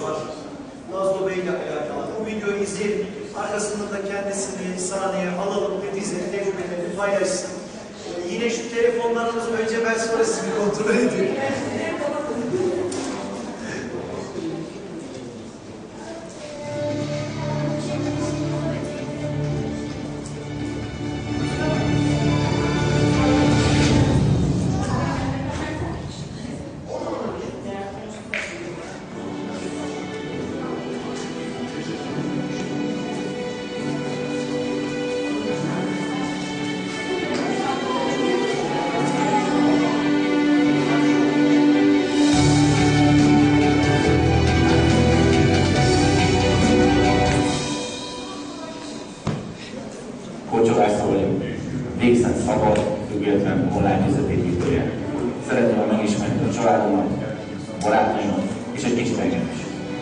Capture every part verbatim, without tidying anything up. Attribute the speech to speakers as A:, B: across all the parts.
A: var. Nazlı Bey'le alakalı. Bu videoyu izleyelim. Arkasında da kendisini sahneye alalım ve bizleri tecrübelerini paylaşsın. Ee, yine şu telefonlarımızı önce ben sonra sizi bir kontrol edeyim.
B: Kocsa László vagyok, végzett szabad, független online üzletépítője. Szeretném megismerni a családomat, barátaimat és egy kis engem is.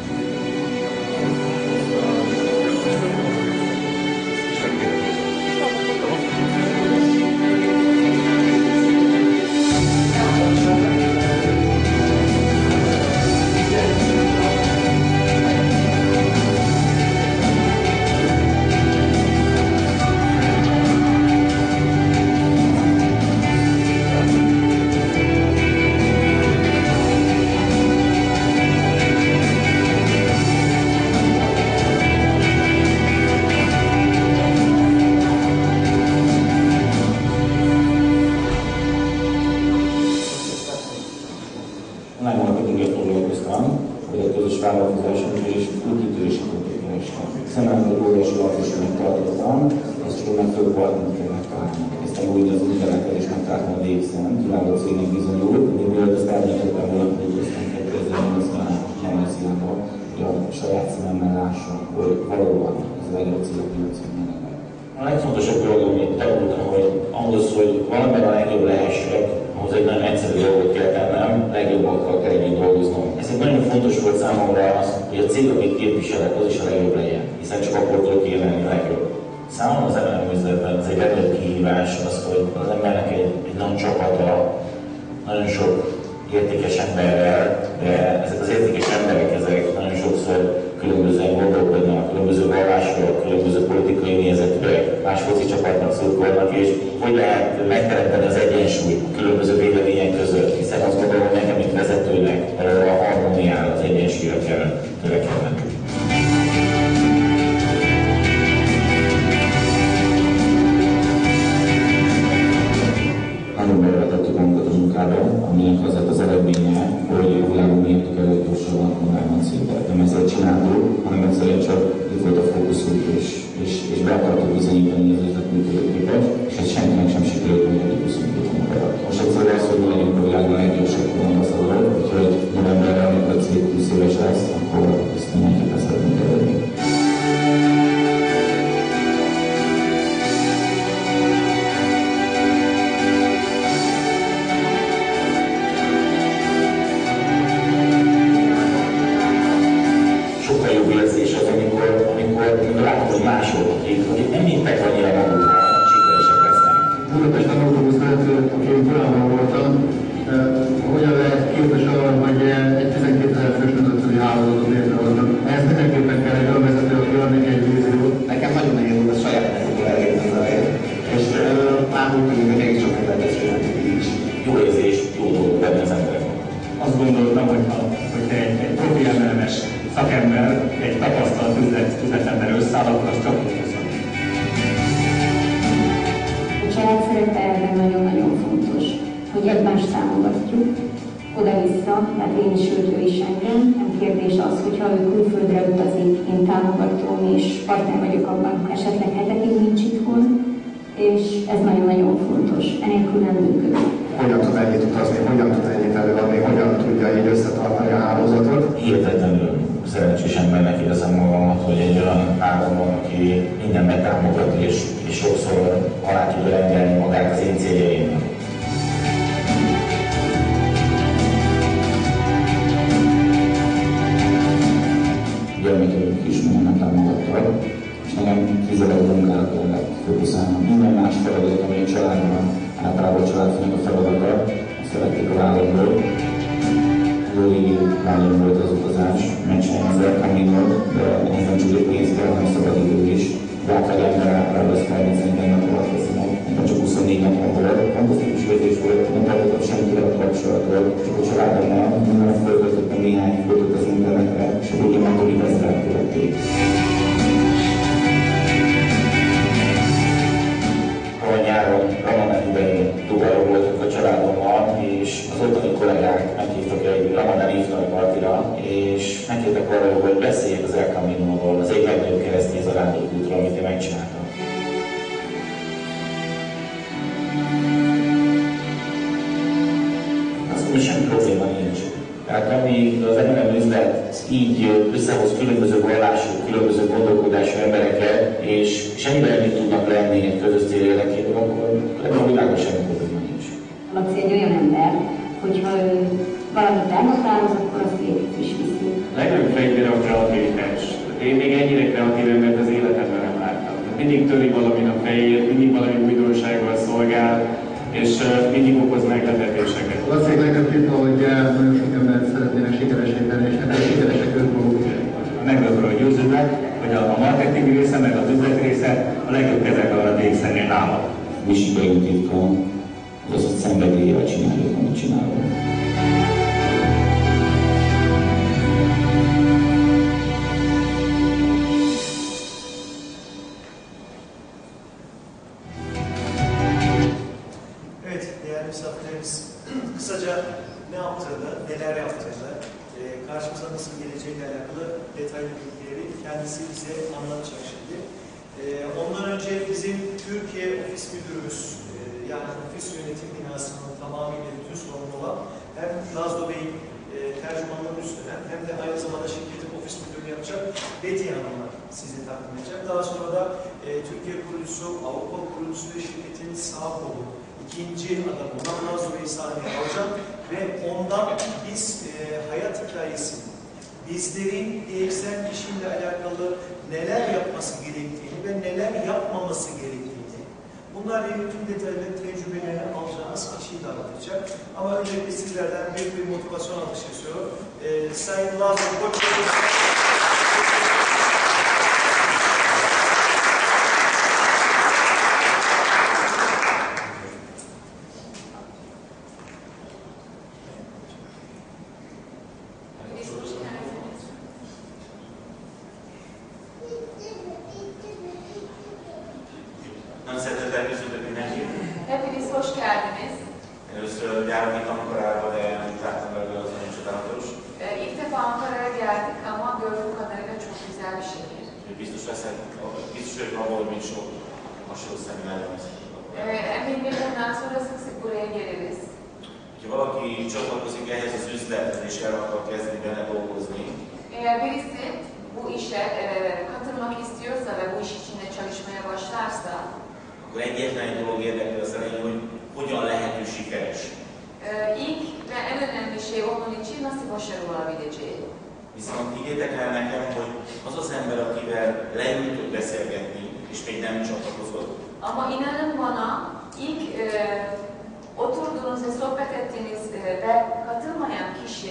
B: Online marketinggel foglalkoztam, hogy a közös vállalkozásunk és építési kontékerestem. Szememről óriási lehetőségnek tartottam, ezt csak meg több partnernek találni. Kezdtem újra az interneten és megtaláltam a Végszem, kiváló cégnek bizonyult, még mielőtt azt elmondottam volna, hogy végeztem kétezer-nyolcban Nyelveszínában, hogy a saját szememmel lássam, hogy valóban ez a legjobb cég a piacon jelenleg. A legfontosabb dolog, amit tanultam, hogy ahhoz, hogy valamiben a legjobb lehessek, ahhoz egy nagyon egyszerű dolgot kell tennem, legjobbakkal kell együtt dolgoznom. Ezért nagyon fontos volt számomra az, hogy a cég, amit képviselek, az is a legjobb legyen, hiszen csak akkor tudok élni a legjobb. Számomra az em el em üzletben az egy legnagyobb kihívás az, hogy az embernek egy, egy nagy csapata, nagyon sok értékes emberrel, de ezek az értékes emberek, ezek nagyon sokszor különbözően gondolkodnak, különböző vallások, különböző politikai nézetűek, más foci csapatnak szurkolnak, és hogy lehet megteremteni az egyensúlyt a különböző vélemények között, hiszen azt gondolom, hogy nekem, mint vezetőnek, a harmóniára, az egyensúlyra kell törekednem. Nagyon bevetettük magunkat a munkába, aminek az lett az eredménye, hogy a világon mértük előtt gyorsabban online cégben. Nem ezzel csináltuk, hanem egyszerűen csak itt volt a fókuszunk, és, és, és be akartuk bizonyítani az üzletműködőképet, és ezt senkinek sem sikerült mondani huszonkettő munkára. Most egyszerűen az, hogy mi legyünk a világon a leggyorsabb ambaszadorok, úgyhogy novemberre, amikor a cég húsz éves lesz, akkor ezt mindenképpen szeretnénk elérni. Látom, hogy mások, akik nem hittek annyira magukban, sikeresek lesznek.
C: Budapesten autóbuszvezető, aki korábban voltam, hogyan lehet képes arra, hogy egy tizenkét-ezer fős nemzetközi hálózatot létrehozni? Ehhez mindenképpen kell egy olyan vezető, aki van neki egy vízió.
B: Nekem nagyon nehéz volt a saját nekünk elérni az elejét. És már úgy tudjuk, hogy egész sok meg lehet ezt csinálni így. Jó érzés, jó dolgok venni az embereknek.
C: Azt gondoltam, hogy ha hogy egy, egy profi em el em-es szakember, egy tapasztalt üzlet, üzletember összeáll, akkor az csak úgy köszön.
D: A család szerepe ebben nagyon-nagyon fontos, hogy egymást támogatjuk, oda-vissza, tehát én is őt, ő is engem. Nem kérdés az, hogyha ő külföldre utazik, én támogatom, és partner vagyok abban, ha esetleg hetekig nincs itthon, és ez nagyon-nagyon fontos, enélkül nem működik.
C: Hogyan tud ennyit utazni, hogyan tud ennyit előadni, hogyan tudja így összetartani a hálózatot?
B: Hihetetlenül szerencsés embernek érzem magamat, hogy egy olyan párom van, aki mindenben támogat, és, és sokszor alá tudja rendelni magát az én céljaimnak. Gyermekeink is mindent támogattak, és nekem fizetett munkára kellett fókuszálnom. Minden más feladat, ami a családban, általában a családfőnek a feladata, azt szerették a vállalból. Jól indult, nagyon volt az utazás, megcsinálni az El Camino-t, de ez nem csak egy pénz kell, hanem szabad idő is. Láthagy ember általában az harmincnégy nap alatt veszi meg, nekem csak huszonnégy napon volt. Fantasztikus érzés volt, nem tartottam senkivel a kapcsolatot, csak a családommal, mindenre föltöltöttem néhány fotót az internetre, és a végén már több ezret követték. Tavaly nyáron Ramadan idején Dubajban voltunk a családommal, és az ottani kollégák meghívtak egy Ramadan iftar partira, és megkértek arra, hogy beszéljek az El Camino-ról, az egyik legnagyobb keresztény zarándokútról, amit én megcsináltam. Azt mondom, semmi probléma nincs. Tehát amíg az em el em üzlet így összehoz különböző vallású, különböző gondolkodású embereket, és semmivel együtt tudnak lenni egy közös cél érdekében, akkor ebben a világon semmi probléma nincs.
D: Laci egy olyan ember, hogyha ő valamit elhatároz, akkor azt végig is viszi.
E: A legnagyobb fegyver a kreativitás. Én még ennyire kreatív embert az életemben nem láttam. Mindig töri valamin a fejét, mindig valami újdonsággal szolgál, és mindig okoz meglepetéseket.
C: Laci nekem titka, hogy nagyon sok embert szeretnének sikeresé tenni, és ebben sikeresek ők maguk.
E: Meg arról győződnek, hogy a marketing része, meg az üzlet része a legjobb kezek alatt végszenni nálam.
B: Mi sikerült titka, az az, hogy szenvedéllyel csináljuk, amit csinálunk.
A: Evet, değerli misafirlerimiz kısaca ne yaptığını, neler yaptığını, e, karşımıza nasıl geleceğiyle alakalı detaylı bilgileri kendisi bize anlatacak şimdi. E, ondan önce bizim Türkiye ofis müdürümüz, e, yani ofis yönetim binasının tamamıyla bütün sorumlu olan hem Lazlo Bey'in e, tercümanlığını üstlenen hem de aynı zamanda şirketin ofis müdürlüğünü yapacak Betty Hanım'la sizi takdim edecek. Daha sonra da e, Türkiye kurucusu, Avrupa kurucusu ve şirketin sağ kolu, ikinci adam olan Lazlo Bey'i sahneye alacağım ve ondan biz e, hayat hikayesini, bizlerin D X L işiyle alakalı neler yapması gerektiğini ve neler yapmaması gerektiğini, bunlarla ilgili tüm detaylı tecrübelerini alacağınız kişiyi de anlatacak. Ama öncelikle sizlerden büyük bir motivasyon alışı istiyorum. E, Sayın Lazlo Koç.
F: Nagyon szeretettel köszöntök mindenkit.
G: Hepiniz hoş geldiniz.
F: Először járok itt Ankarába, de amit láttam belőle, az nagyon csodálatos.
G: Ee, İlk defa Ankara'ya geldik ama gördüğüm kadarıyla çok güzel bir şehir.
F: Biztos leszek, biztos vagyok abban, hogy még sok hasonló szeminárium lesz.
G: Ee, Eminim bundan sonra sık sık buraya geliriz.
F: Ha valaki csatlakozik ehhez az üzlethez, és el akar kezdeni benne dolgozni,
G: Eğer birisi bu işe e, katılmak istiyorsa ve bu iş içinde çalışmaya başlarsa,
F: akkor egyetlen egy dolog érdekel az elején, hogy hogyan lehet ő sikeres.
G: e, ilk ve en önemli şey onun için nasıl başarılı olabileceği.
F: Viszont higgyétek el nekem, hogy az az ember, akivel leültök beszélgetni, és még nem csatlakozott,
G: Ama inanın bana ilk e, oturduğunuz ve sohbet ettiğiniz e, ve katılmayan kişi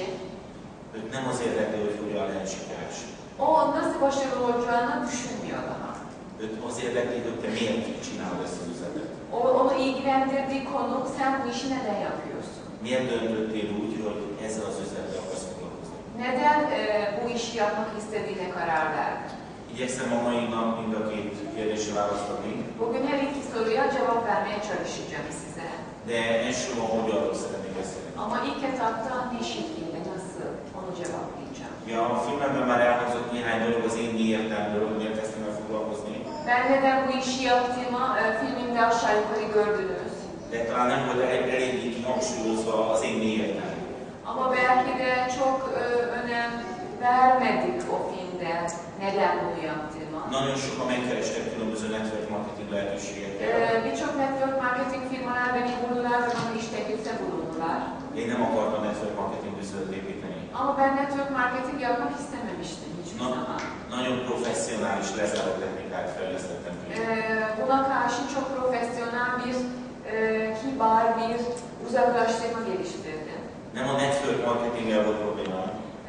F: őt nem az érdekli, hogy hogyan lehet sikeres.
G: o nasıl başarılı olacağını düşünmüyor daha.
F: Őt az érdekli, hogy te miért csinálod ezt az üzletet.
G: O, onu ilgilendirdiği konu sen bu işi neden yapıyorsun?
F: Miért döntöttél úgy, hogy ezzel az üzlettel akarsz foglalkozni?
G: Neden e, bu işi yapmak istediğine karar verdin?
F: Igyekszem a mai nap mind a két kérdésre választ adni,
G: Bugün her iki soruya cevap vermeye çalışacağım size.
F: de elsősorban hogyanról szeretnék beszélni.
G: Ama ilk etapta ne şekilde, nasıl onu cevaplayacağım.
F: Ja, a filmemben már elhangzott néhány dolog az én miértemről, hogy miért kezdtem el foglalkozni,
G: Ben neden bu işi yaptığımı e, filmimde aşağı yukarı gördünüz.
F: de talán nem volt elég, eléggé kihangsúlyozva az én miértem.
G: Ama belki de çok e, önem vermedik o filmde neden bunu yaptığıma.
F: Nagyon sokan megkerestek különböző network marketing lehetőségekkel.
G: Ee, Birçok network marketing firmalar beni buldular ve bana iş teklifte bulundular.
F: Én nem akartam network marketing üzletet építeni.
G: Ama ben network marketing yapmak istememiştim hiçbir
F: Na,
G: zaman.
F: nagyon professzionális lezáró technikát fejlesztettem ki.
G: Ee, Buna karşı çok profesyonel bir, e, kibar bir uzaklaştırma geliştirdim.
F: Nem a network marketinggel volt probléma.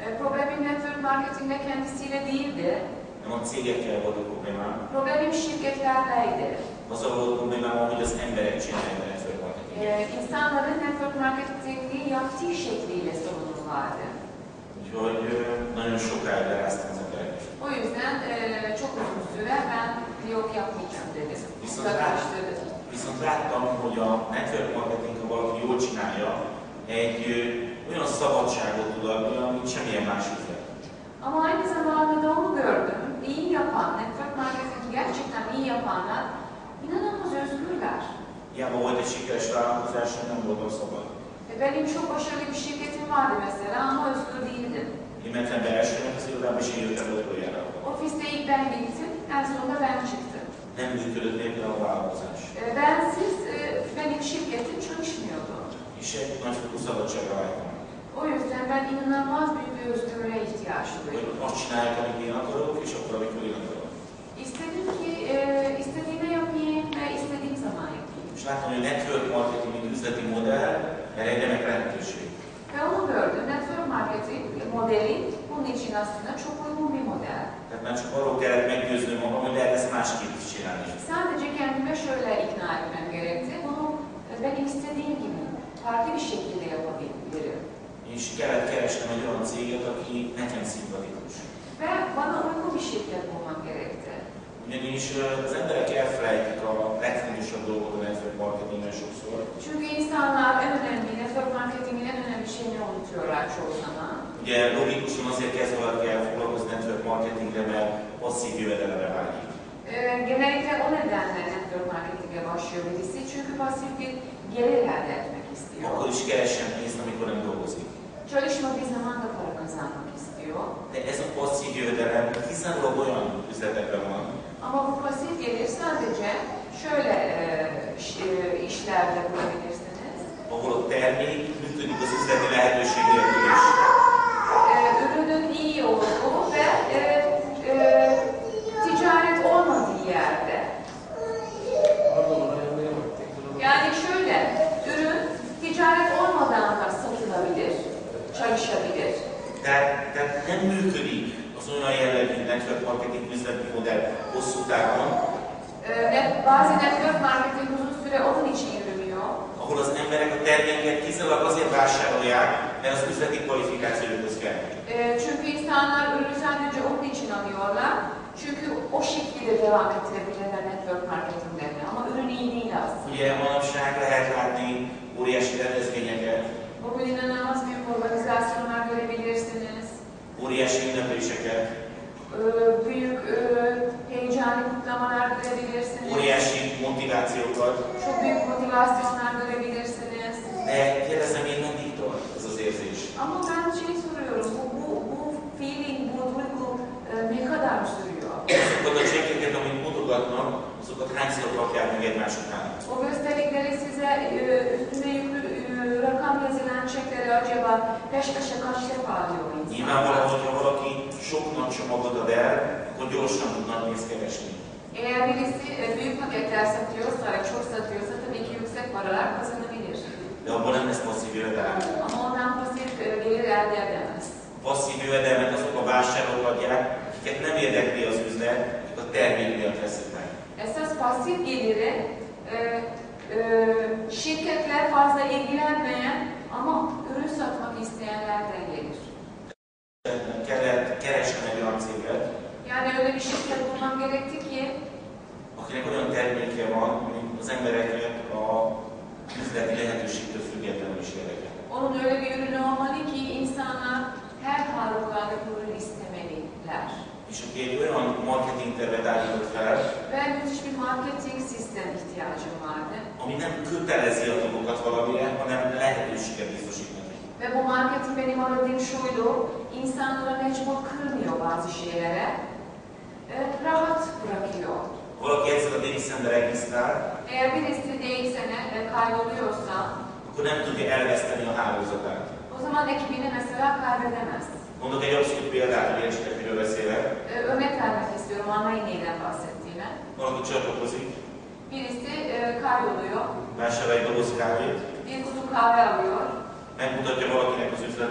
G: Problemim network marketingde kendisiyle değildi.
F: Nem a cégekkel volt a problémám,
G: Problemim şirketlerleydi.
F: azzal volt problémám, hogy az emberek csinálják a network marketinget.
G: Ee, insanların network marketingi yaptığı şekliyle sorunum vardı.
F: Úgyhogy ö, nagyon sokáig leráztam az embereket.
G: O yüzden e, çok uzun süre ben yok yapmayacağım dedim.
F: Viszont, lát,
G: Uzaklaştırdım.
F: viszont láttam, hogy a network marketing, ha valaki jól csinálja, egy ö, olyan szabadságot tud adni, amit semmilyen más üzlet.
G: Ama aynı zamanda da onu gördüm. İyi yapan, network marketingi gerçekten iyi yapanlar inanılmaz özgürler.
F: Hiába volt egy sikeres vállalkozásom, nem voltam szabad.
G: Benim çok başarılı bir şirketim vardı mesela ama özgür değildim.
F: Én mentem be elsőnek az irodába, és én jöttem utoljára.
G: Ofiste ilk ben gittim, en sonunda ben çıktım.
F: Nem működött nélkül a vállalkozás.
G: Bensiz e, benim şirketim çalışmıyordu.
F: És egy nagyfokú szabadságra vágytam.
G: O yüzden ben inanılmaz büyük bir özgürlüğe ihtiyaç
F: Hogy
G: duydum.
F: azt csinálják, amit én akarok, és akkor, amikor én akarok.
G: İstedim ki e, istediğimi yapayım ve istediğim zaman yapayım.
F: És láttam, hogy a network marketing, mint üzleti modell, erre egy remek lehetőség.
G: Ve onu gördüm. Network marketing modeli bunun için aslında çok uygun bir model.
F: Tehát már csak arról kellett meggyőznöm magam, hogy lehet ezt másképp is csinálni.
G: Sadece kendime şöyle ikna etmem gerekti. Bunu benim istediğim gibi farklı bir şekilde yapabilirim.
F: És kellett keresnem egy olyan céget, aki nekem szimpatikus.
G: Ve bana uygun bir şirket bulmam gerekti.
F: Ugyanis ö, az emberek elfelejtik a legfontosabb dolgot a network marketingben sokszor.
G: Çünkü insanlar en önemli, network marketingin en önemli şeyini unutuyorlar çoğu zaman.
F: Ugye logikusan azért kezd valaki el foglalkozni network marketingre, mert passzív jövedelemre vágyik.
G: Ee, genellikle o nedenle network marketinge başlıyor birisi. Çünkü pasif bir gelir elde etmek istiyor.
F: Akkor is keressen pénzt, amikor nem dolgozik.
G: Çalışmadığı zaman da para kazanmak istiyor.
F: De ez a passzív jövedelem kizárólag olyan üzletekben van,
G: Ama bu pasif gelir sadece şöyle e, iş- e, işlerde bulabilirsiniz.
F: ahol a termék működik az üzleti lehetőség nélkül is.
G: Ee, ürünün iyi olduğu ve e, e, ticaret olmadığı yerde. Yani şöyle, ürün ticaret olmadan da satılabilir, çalışabilir.
F: Tehát, tehát nem működik az olyan jellegű network marketing üzleti modell hosszú távon,
G: Ee, net, bazı network marketing uzun süre onun için yürümüyor.
F: ahol az emberek a terméket kizárólag azért vásárolják, mert az üzleti kvalifikációhoz kell.
G: Ee, çünkü insanlar ürünü sadece onun için alıyorlar. Çünkü o şekilde devam ettirebilirler network marketinglerini. Ama ürün iyi değil aslında.
F: Ugye manapság lehet látni óriási rendezvényeket,
G: Bugün inanılmaz büyük organizasyonlar görebilirsiniz.
F: óriási ünnepéseket,
G: Ee, büyük e, heyecanlı kutlamalar görebilirsiniz.
F: óriási motivációkat,
G: Çok büyük motivasyonlar görebilirsiniz.
F: de kérdezem én, meddig tart ez az érzés?
G: Ama ben şey soruyorum, bu, bu, bu feeling, bu duygu e, ne kadar sürüyor?
F: Azokat a csekkeket, amit mutogatnak, azokat hányszor kapják meg egymás után?
G: O gösterdikleri size e, üstüne yüklü e, rakam yazılan çekleri acaba peş peşe kaç defa alıyor insan?
F: Nyilvánvalóan, hogyha valaki sok nagy csomagot ad el, akkor gyorsan tud nagy pénzt keresni.
G: Eğer birisi e, büyük paketler satıyorsa ve çok satıyorsa tabii ki yüksek paralar kazanabilir.
F: De abban nem lesz passzív jövedelem.
G: Ama ondan pasif e, gelir elde edemez.
F: Passzív jövedelmet azok a vásárlók adják, akiket nem érdekli az üzlet, akik a termék miatt veszik meg.
G: Esas pasif geliri e, e, şirketler fazla ilgilenmeyen ama ürün satmak isteyenlerden gelir.
F: Kellett keresnem egy olyan céget,
G: Yani öyle bir şirket bulmam gerekti ki
F: akinek olyan terméke van, ami az embereket a üzleti lehetőségtől függetlenül is érdekel.
G: onun öyle bir ürünü olmalı ki insanlar her halükarda bu ürünü istemeliler.
F: És aki egy olyan marketing tervet állított fel,
G: Ben müthiş bir marketing sistem ihtiyacım vardı.
F: ami nem kötelezi a dolgokat valamire, hanem lehetőséget biztosít neki.
G: Ve bu marketing benim aradığım şuydu, insanlara mecbur kırmıyor bazı şeylere, e, rahat bırakıyor.
F: Valaki egyszer a Davidson-be regisztrál,
G: Eğer birisi değilsene e, kayboluyorsa,
F: akkor nem tudja elveszteni a hálózatát.
G: o zaman ekibini mesela kaybedemez.
F: Mondok egy abszolút példát, hogy értsétek, miről beszélek.
G: E, örnek vermek istiyorum, anlayın neyden bahsettiğimi.
F: Valaki csatlakozik,
G: Birisi e, kayboluyor,
F: vásárol egy doboz kávét,
G: bir kutu kahve alıyor,
F: megmutatja valakinek az üzletet,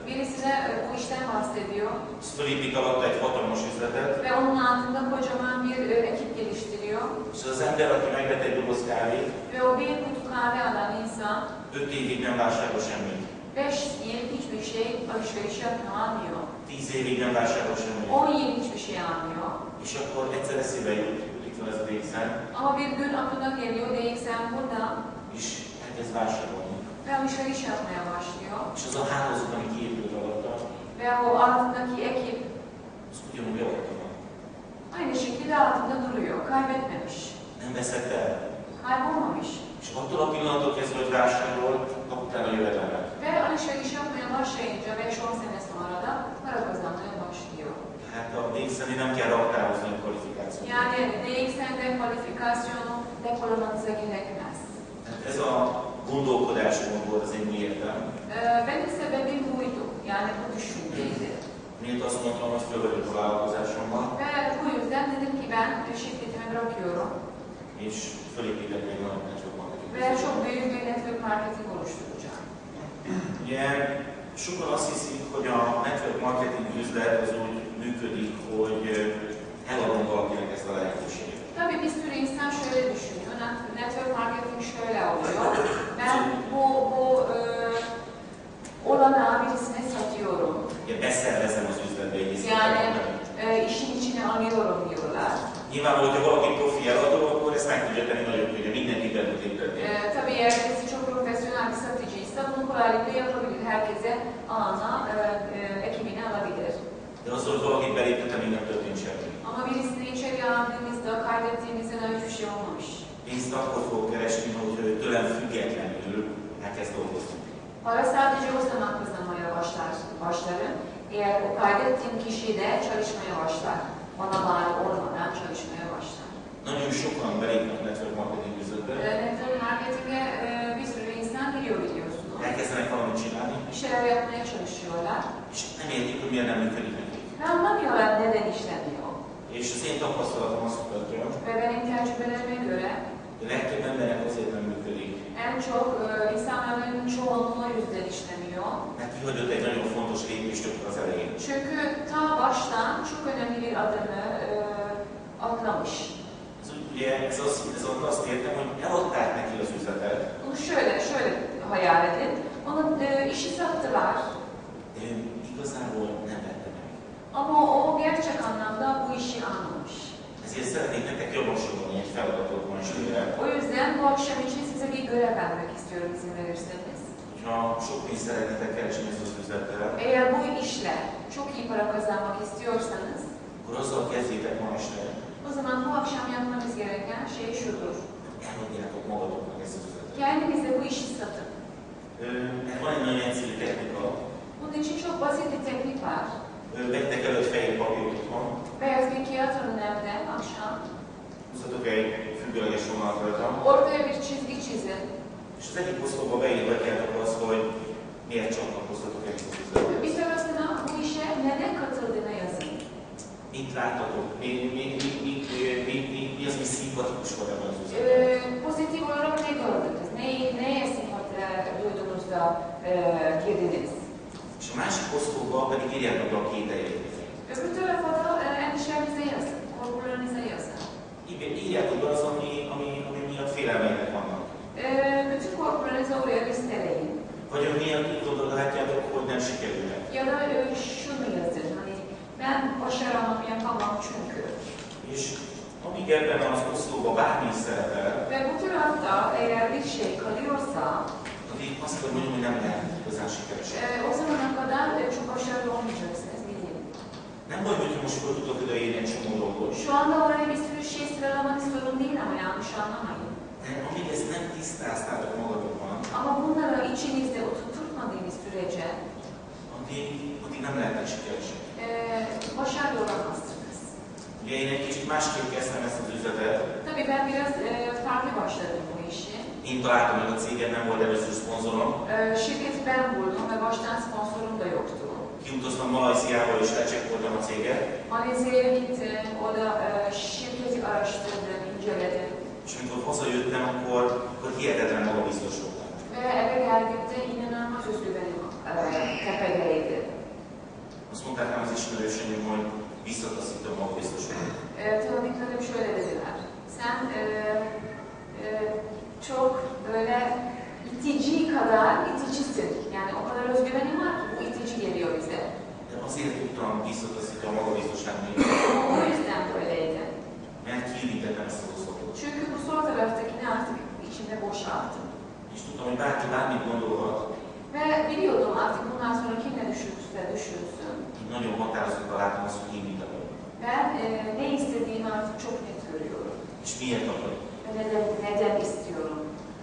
G: Birisine e, bu işten bahsediyor.
F: Ez fölépít alatta egy hatalmas üzletet,
G: Ve onun altında kocaman bir e, ekip geliştiriyor.
F: és az ember, aki megvett egy doboz kávét,
G: Ve o bir kutu kahve alan insan
F: öt évig nem vásárol semmit.
G: beş yıl hiçbir şey alışveriş yapmıyor, almıyor.
F: Tíz évig nem vásárol semmit.
G: on yıl hiçbir şey almıyor.
F: És akkor egyszer eszébe jut, hogy itt van ez a végszám,
G: Ama bir gün aklına geliyor, değilsen burada
F: és elkezd vásárolni.
G: ve alışveriş yapmaya başlıyor.
F: És az a hálózat, ami kiépült alatta,
G: Ve o altındaki ekip
F: az ugyanúgy alatta van.
G: aynı şekilde altında duruyor, kaybetmemiş,
F: Nem veszett el.
G: kaybolmamış.
F: És attól a pillanattól kezdve, hogy vásárol, kap utána jövedelmet.
G: Ve alışveriş yapmaya başlayınca beş on sene sonra da para kazanmaya başlıyor.
F: Tehát a végszeni nem kell raktározni a kvalifikációt.
G: Yani değilsende kalifikasyonu depolamanıza gerekmez.
F: Tehát ez a gondolkodásmód volt az én értem.
G: Ee, benim sebebim buydu. Yani bu düşünceydi.
F: Miért azt mondtam, hogy föl vagyok a vállalkozásommal,
G: Ve bu yüzden dedim ki ben şirketimi bırakıyorum.
F: és fölépítek egy nagy network marketing
G: Ve çok büyük bir network marketing oluşturacağım.
F: Ugye sokan azt hiszik, hogy a network marketing üzlet az úgy működik, hogy eladom valakinek ezt a lehetőséget.
G: Tabii bir sürü insan şöyle düşünüyor. Network marketing şöyle oluyor. Ben bu, bu e, olanağı birisine satıyorum.
F: Ugye beszervezem az üzletbe egy
G: Yani
F: részletet.
G: e, işin içine alıyorum diyorlar.
F: Nyilván, hogyha valaki profi eladó, akkor ezt meg tudja tenni nagyon könnyen, mindenki be tud léptetni.
G: E, tabii eğer birisi çok profesyonel bir satıcıysa bunu kolaylıkla yapabilir. Herkese alana, e, e, ekibine alabilir.
F: De az, hogy valakit beléptetem, még nem történt semmi.
G: Ama birisini içeri aldığımızda, kaydettiğimizde de hiçbir şey olmamış.
F: Pénzt akkor fogok keresni, hogy tőlem függetlenül elkezd dolgozni.
G: Para sadece o zaman kazanmaya başlar, başlarım. Eğer o kaydettiğim kişi de çalışmaya başlar. Bana bağlı olmadan çalışmaya başlar.
F: Nagyon sokan belépnek network marketing üzletbe,
G: E, network marketinge e, bir sürü insan giriyor biliyorsunuz.
F: elkezdenek valamit csinálni,
G: Bir şeyler yapmaya çalışıyorlar.
F: és nem értik, hogy miért nem működik nekik.
G: Ve anlamıyorlar neden işlemiyor.
F: És az én tapasztalatom azt mutatja,
G: Ve benim tecrübelerime göre
F: hogy a legtöbb embernek azért nem működik,
G: en çok e, insanların çoğunluğu yüzden işlemiyor.
F: mert kihagyott egy nagyon fontos lépést rögtön az elején.
G: Çünkü ta baştan çok önemli bir adımı e, atlamış.
F: Ez ugye ez azt, ez azt értem, hogy eladták neki az üzletet,
G: Bunu şöyle, şöyle hayal edin. Onun e, işi sattılar.
F: de ő igazából nem vette meg.
G: Ama o gerçek anlamda bu işi almamış.
F: Ezért szeretnék nektek javasolni egy feladatot ma estére,
G: O yüzden bu akşam için size bir görev vermek istiyorum izin verirseniz.
F: hogyha sok pénzt szeretnétek keresni ezt az üzlettel,
G: Eğer bu işle çok iyi para kazanmak istiyorsanız,
F: akkor azzal kezdjétek ma este,
G: o zaman bu akşam yapmanız gereken şey şudur.
F: eladjátok magatoknak ezt az üzletet.
G: Kendinize bu işi satın.
F: Ö, Mert van egy nagyon egyszerű technika,
G: Bunun için çok basit bir teknik var.
F: Ö, vegytek elő egy fehér papírt otthon,
G: Beyaz bir kağıt alın evde akşam.
F: húzzatok egy függőleges vonalat rajta,
G: Ortaya bir çizgi çizin.
F: és az egyik oszlopba beírhatjátok azt, hogy miért csatlakoztatok egy üzletbe.
G: Bir tarafına bu işe neden katıldığını yazın.
F: Mit láttatok? Mi, mi, mi, mi, mi, mi, mi az, mi szimpatikus volt ebben az üzletben?
G: Ee, pozitif olarak ne gördünüz? Ne, neye simpati duydunuz da e, girdiniz?
F: És a másik oszlopba pedig írjátok be a kételjeiket.
G: Öbür tarafa da e, endişenize yazın, korkularınıza yazın.
F: Így- Írjátok be az, ami, ami, ami miatt félelmeitek vannak.
G: Ee, bütün korkularınızı oraya listeleyin.
F: Vagy ami miatt úgy gondolhatjátok, hogy nem sikerülnek.
G: Ya da e, şunu yazın, hani ben başaramam, yapamam çünkü.
F: És amíg ebben az oszlopban bármi is szerepel,
G: Ve bu tarafta eğer bir şey kalıyorsa,
F: addig azt kell mondjam, hogy nem lehet igazán sikeresek.
G: e, o zamana kadar e, çok başarılı olmayacaksınız, bilin.
F: Nem baj, hogyha most föl tudok ide írni egy csomó dolgot,
G: Şu anda oraya bir sürü şey sıralamanız sorun değil ama yanlış anlamayın.
F: de amíg ezt nem tisztáztátok magatokban,
G: Ama bunları içinizde oturtmadığınız sürece
F: addig, addig nem lehetnek sikeresek.
G: e, başarılı olamazsınız.
F: Ugye én egy kicsit másképp kezdtem ezt az üzletet.
G: Tabii ben biraz e, farklı başladım bu işi.
F: Én találtam meg a céget, nem volt először szponzorom.
G: E, şirketi ben buldum ve baştan sponsorum da yoktu.
F: Kiutaztam Malajziába és lecsekkoltam a céget,
G: Malezya'ya gittim, orada e, şirketi araştırdım, inceledim.
F: és amikor hazajöttem, akkor, akkor hihetetlen magabiztos voltam.
G: Ve eve geldiğimde inanılmaz özgüvenim e, tepedeydi.
F: a magabiztosságnak.
G: O yüzden böyleydi.
F: Mert kiürítettem ezt az oszlopot.
G: Çünkü bu sol taraftakini artık içinde boşalttım.
F: És tudtam, hogy bárki bármit gondolhat,
G: Ve biliyordum artık bundan sonra kim ne düşünürse düşünsün.
F: így nagyon határozottan látom azt, hogy kiürítettem.
G: Ben e, ne istediğimi artık çok net görüyorum.
F: És miért akarok?
G: Ve neden, neden istiyorum.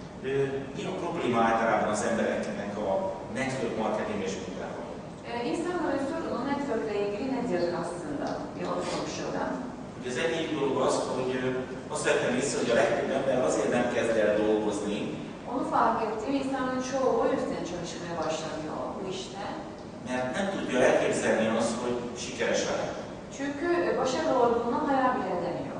F: Mi a probléma általában az embereknek a network marketinges munkával?
G: E, insanların sorunu network'le ilgili nedir aslında? Bir onu konuşalım.
F: Ugye az egyik dolog az, hogy azt vettem észre, hogy a legtöbb ember azért nem kezd el dolgozni,
G: Onu fark ettim. İnsanların çoğu o yüzden çalışmaya başlamıyor bu işte.
F: mert nem tudja elképzelni azt, hogy sikeres lehet.
G: Çünkü e, başarılı olduğunu hayal bile edemiyor.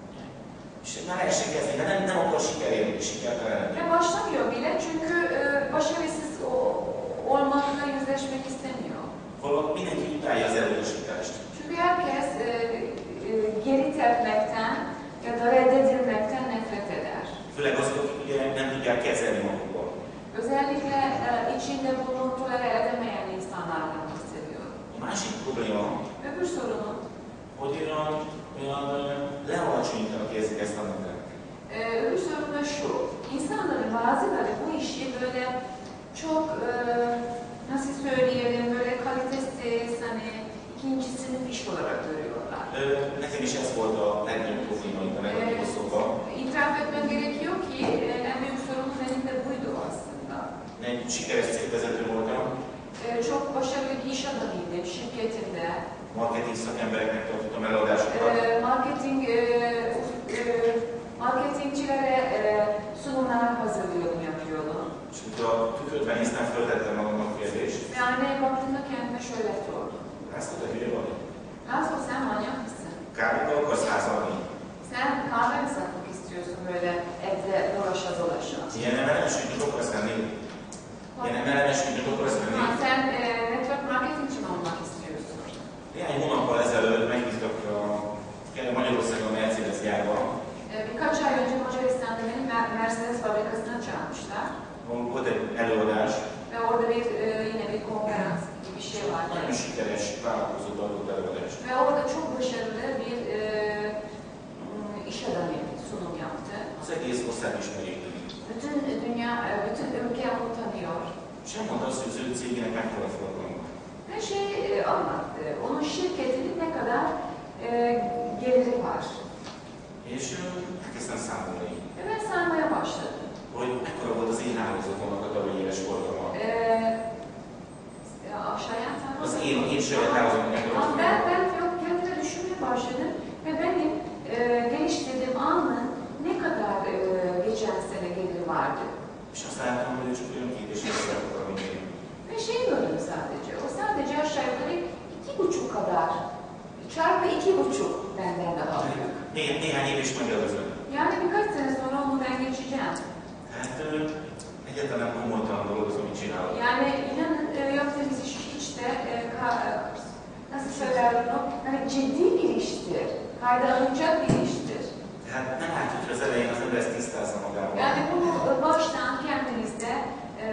F: És már el se kezdi, de nem, nem akar sikerélni, sikertelen lenni.
G: Ve başlamıyor bile çünkü e, başarısız o, olmakla yüzleşmek istemiyor.
F: Valahogy mindenki utálja az elutasítást.
G: Çünkü herkes e, e, geri tepmekten ya da reddedilmekten nefret eder.
F: Főleg azok, akik ugye nem tudják kezelni magukat.
G: Özellikle e, içinde buluntuları edemeyen insanlardan bahsediyorum.
F: A másik probléma,
G: Öbür sorunun
F: hogy olyan, olyan lealacsonyítanak érzik ezt a munkát.
G: e, öbür sorun da şu. İnsanların bazıları bu işi böyle çok e, nasıl söyleyelim böyle kalitesiz hani ikinci sınıf iş olarak görüyorlar.
F: Ö, Nekem is ez volt a legnagyobb probléma itt a negatív oszlopban.
G: İtiraf etmem gerekiyor ki e, en büyük sorun benim de buydu aslında.
F: Egy sikeres cégvezető voltam,
G: E, Çok başarılı bir iş adamıydım şirketimde.
F: marketing szakembereknek tartottam előadásokat,
G: E, Marketing e, e, marketingçilere e, sunumlar hazırlıyordum, yapıyordum.
F: és amikor a tükörben néztem, föltettem magamnak a kérdést,
G: Ve aynaya baktığımda kendime şöyle sordum.
F: László, te hülye vagy?
G: László, sen manyak mısın?
F: Kártyát akarsz házalni?
G: Sen kahve mi satmak istiyorsun böyle evde dolaşa dolaşa?
F: Ilyen emeles ügyet akarsz lenni? Ilyen emeles ügyet akarsz
G: Ha,
F: lenni?
G: sen e, network marketingçi mi olmak istiyorsun?
F: Néhány hónappal ezelőtt megbíztak a Magyarországon a Mercedes gyárban.
G: E, Birkaç ay önce Macaristan'da beni Mer- Mercedes fabrikasına çağırmışlar.
F: ahol volt egy előadás,
G: Ve orada bir e, yine bir konferans gibi bir şey vardı.
F: nagyon sikeres vállalkozó tartott előadást.
G: Ve orada çok başarılı bir e, m, iş adamı sunum yaptı.
F: Az egész ország ismeri.
G: Bütün dünya, e, bütün ülke onu tanıyor.
F: És nem mondta azt, hogy az ő cégének mekkora forgalma.
G: Her şey e, anlattı. Onun şirketinin ne kadar e, geliri var.
F: És ö, elkezdtem számolni,
G: Ve ben saymaya başladım.
F: hogy mekkora volt az én hálózatomnak a tavalyi éves forgalma.
G: E, aşağıya tamam.
F: Az én, én saját hálózatomnak mekkora
G: Ama
F: volt.
G: ben, ben yok kendime düşünmeye başladım. Ve benim e, geliştirdiğim anın ne kadar e, geçen sene geliri vardı.
F: És azt láttam, hogy ő csak olyan két és fél akkora, mint én.
G: Ve şey gördüm sadece. O sadece aşağı yukarı iki buçuk kadar. Çarpı iki buçuk benden daha büyük.
F: Né, néhány év is megelőzött.
G: Yani birkaç sene sonra onu ben geçeceğim.
F: Hát ö, egyáltalán nem komolytalan dolog az, amit csinálok.
G: Yani inanın e, yaptığımız iş hiç de e, ka- e, nasıl söylerler onu? Hani ciddi bir iştir. Kayda alınacak bir iştir.
F: Tehát nem látjuk, hogy az elején az ember ezt tisztázza magával.
G: Yani bunu e, baştan kendinizde e,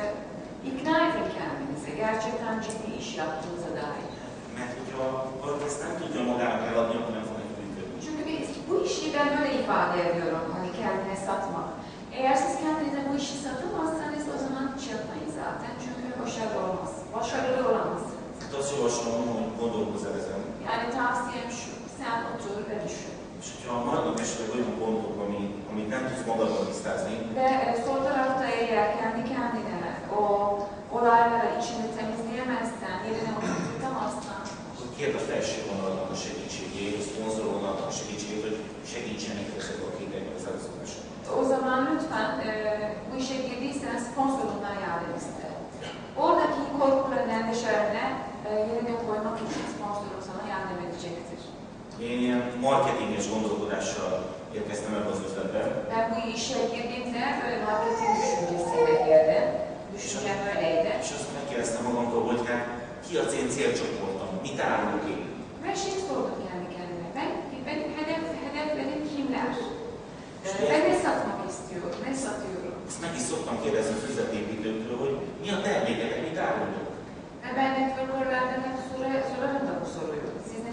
G: ikna edin kendinize. Gerçekten ciddi iş yaptığınıza dair.
F: Mert hogyha valaki ezt nem tudja magának eladni, akkor nem fog neki működni.
G: Çünkü biz, bu işi ben böyle ifade ediyorum. Hani kendine satmak. Eğer siz kendinize bu işi satamazsanız o zaman hiç yapmayın zaten. Çünkü başarılı olmaz. Başarılı olamazsınız.
F: Hát azt javaslom, hogy gondolkozz el ezen.
G: Yani tavsiyem şu. Sen otur ve düşün.
F: És hogyha maradnak esetleg olyan pontok, ami, amit nem tudsz magadban tisztázni,
G: Ve e, sol tarafta eğer kendi kendine o olayları içinde temizleyemezsen, yerine oturtamazsan,
F: akkor kérd a felsővonalatnak a segítségét, a szponzorolnak a segítségét, hogy segítsenek ezek a képekben az előzősek.
G: o zaman lütfen e, bu işe girdiysen sponsorundan yardım iste. Oradaki korkuların endişelerine e, yerine koymak için sponsorun sana yardım edecektir.
F: Én ilyen marketinges gondolkodással érkeztem ebbe az üzletbe,
G: Ben bu işe girdiğimde böyle marketing düşüncesiyle girdim. Düşüncem öyleydi.
F: és azt megkérdeztem magamtól, hogy hát ki az én célcsoportom, mit árulok én.
G: Ve şey sordum kendi kendime. Ben, ben hedef, hedeflerim kimler? E, ben ne satmak istiyorum? Ne satıyorum?
F: Ezt meg is szoktam kérdezni az üzletépítőktől, hogy mi a terméketek, mit árultok.
G: Ve ben networkerlerden hep soru, sorarım da bu soruyu. Siz ne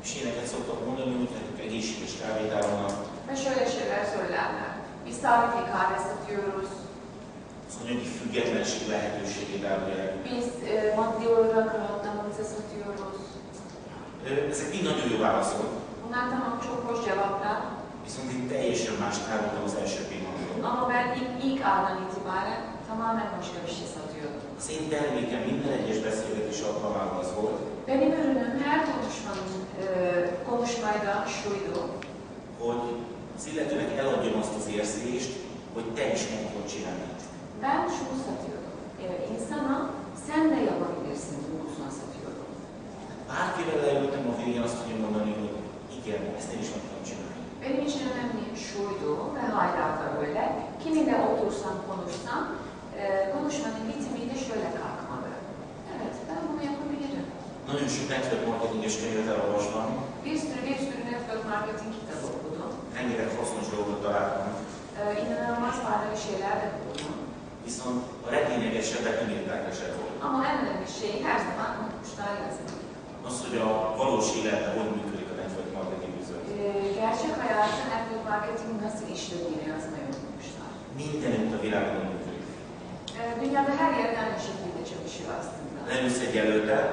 F: És ilyeneket szoktak mondani, hogy nekünk egészséges kávét árulnak.
G: Ve şöyle şeyler söylerler. Biz sağlıklı kahve satıyoruz.
F: Az anyagi függetlenség lehetőségét árulják.
G: Biz e, maddi olarak rahatlamamızı satıyoruz.
F: Ö, Ezek mind nagyon jó válaszok,
G: Bunlar tamam çok hoş cevaplar.
F: viszont én teljesen más árultam az első pillanatban.
G: Ama ben ilk, ilk andan itibaren tamamen başka bir şey satıyordum.
F: Az én termékem minden egyes beszélgetés alkalmával az volt,
G: Benim ürünüm her konuşmanın, e, konuşmayda şuydu.
F: hogy az illetőnek eladjam azt az érzést, hogy te is meg tudod csinálni.
G: Ben şunu satıyordum. E, insana sen de yapabilirsin duygusuna satıyordum.
F: Bárkivel eljöttem a végén azt tudja mondani, hogy igen, ezt én is meg tudom csinálni.
G: Benim için önemli şuydu ve hala da öyle. Kiminle otursam konuşsam e, konuşmanın bitiminde şöyle kalkmalı. Evet, ben bunu yapabilirim.
F: Nagyon sok network marketinges könyvet elolvastam,
G: Bir sürü bir sürü network marketing kitabı okudum.
F: rengeteg hasznos dolgot találtam,
G: E, inanılmaz faydalı şeyler de buldum.
F: viszont a legényegesebbek nem írták le sehol.
G: Ama en önemli şey her zaman unutmuşlar yazmayı.
F: Az, hogy a valós életben hogy működik a network marketing üzlet.
G: E, gerçek hayatta network marketing nasıl işlediğini yazmayı unutmuşlar.
F: Mindenütt a világon működik.
G: E, dünyada her yerde aynı şekilde çalışıyor aslında.
F: Leülsz egy jelöltel,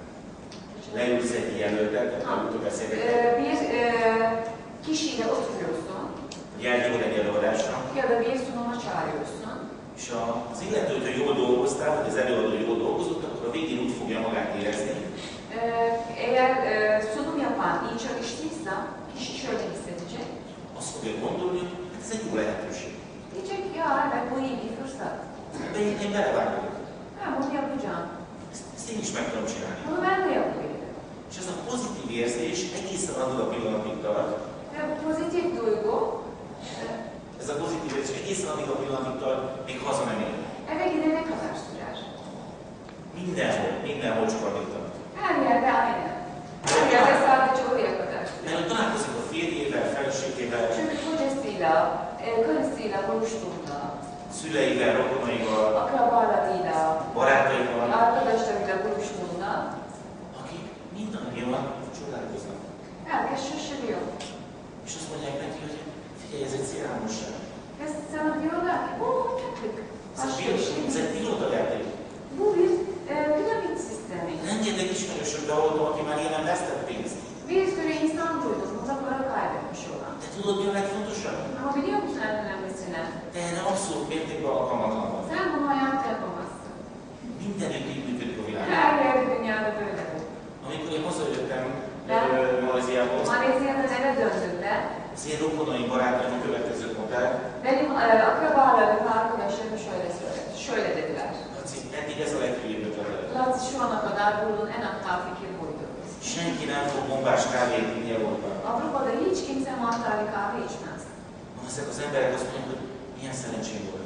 F: leülsz egy jelöltel, tehát leültök beszélgetni,
G: E, bir e, kişiyle oturuyorsun
F: hogy eljól egy előadásra,
G: ya da bir sunuma çağırıyorsun.
F: és az illető, hogyha jól dolgoztál, vagy az előadó jól dolgozott, akkor a végén úgy fogja magát érezni,
G: E, eğer e, sunum yapan iyi çalıştıysa kişi şöyle hissedecek.
F: azt fogja gondolni, hogy hát ez egy jó lehetőség.
G: Diyecek ya evet bu iyi bir fırsat.
F: De én, én belevágok.
G: Ben bunu yapacağım.
F: Ezt, ezt én is meg tudom csinálni.
G: Bunu ben de yapabilirim.
F: És ez a pozitív érzés egészen addig a pillanatig tart,
G: Ve bu pozitif duygu e,
F: ez a pozitív érzés egészen addig a pillanatig tart, még haza nem ér.
G: eve gidene kadar sürer.
F: Mindenhol, mindenhol csak addig tart.
G: Her yerde aynı. Her yerde sadece oraya kadar sürer.
F: Mert hogy találkozik a férjével, feleségével,
G: Çünkü kocasıyla, e, karısıyla buluştuğunda,
F: szüleivel, rokonaival,
G: akrabalarıyla,
F: barátaival,
G: arkadaşlarıyla buluştuğunda
F: akik mindannyian csodálkoznak.
G: herkes şaşırıyor.
F: És azt mondják neki, hogy figyelj, ez egy szélhámosság.
G: Ve sana diyorlar ki bu oyuncaklık.
F: Ez egy,
G: Başka bir
F: pil-
G: şey
F: ez
G: değil.
F: egy pilótajáték.
G: Bu bir e, piramit sistemi.
F: Rengeteg ismerősökbe hallottam, aki már ilyen vesztett pénzt.
G: Bir sürü insan duydum, burada para kaybetmiş olan.
F: De tudod, mi a legfontosabb?
G: Ama biliyor musun en önemlisini?
F: Te erre abszolút mértékben alkalmatlan vagy.
G: Sen bunu hayatta yapamazsın.
F: Mindenütt így működik a világ.
G: Her yerde dünyada böyle bu.
F: Amikor én hazajöttem
G: Nem.
F: Malajziából,
G: Malezya'dan eve döndüğümde
F: az én rokonaim, barátaim a következőt mondták,
G: benim e, akrabalarım ve arkadaşlarım şöyle söyledi. Şöyle dediler.
F: Laci, eddig ez a leghülyébb ötleted.
G: Laci şu ana kadar bulduğun en aptal fikir buydu.
F: Senki nem fog bombás kávét inni Európában.
G: Avrupa'da hiç kimse mantarlı kahve içmez.
F: Ezek az emberek azt mondják, hogy milyen szerencsém volt.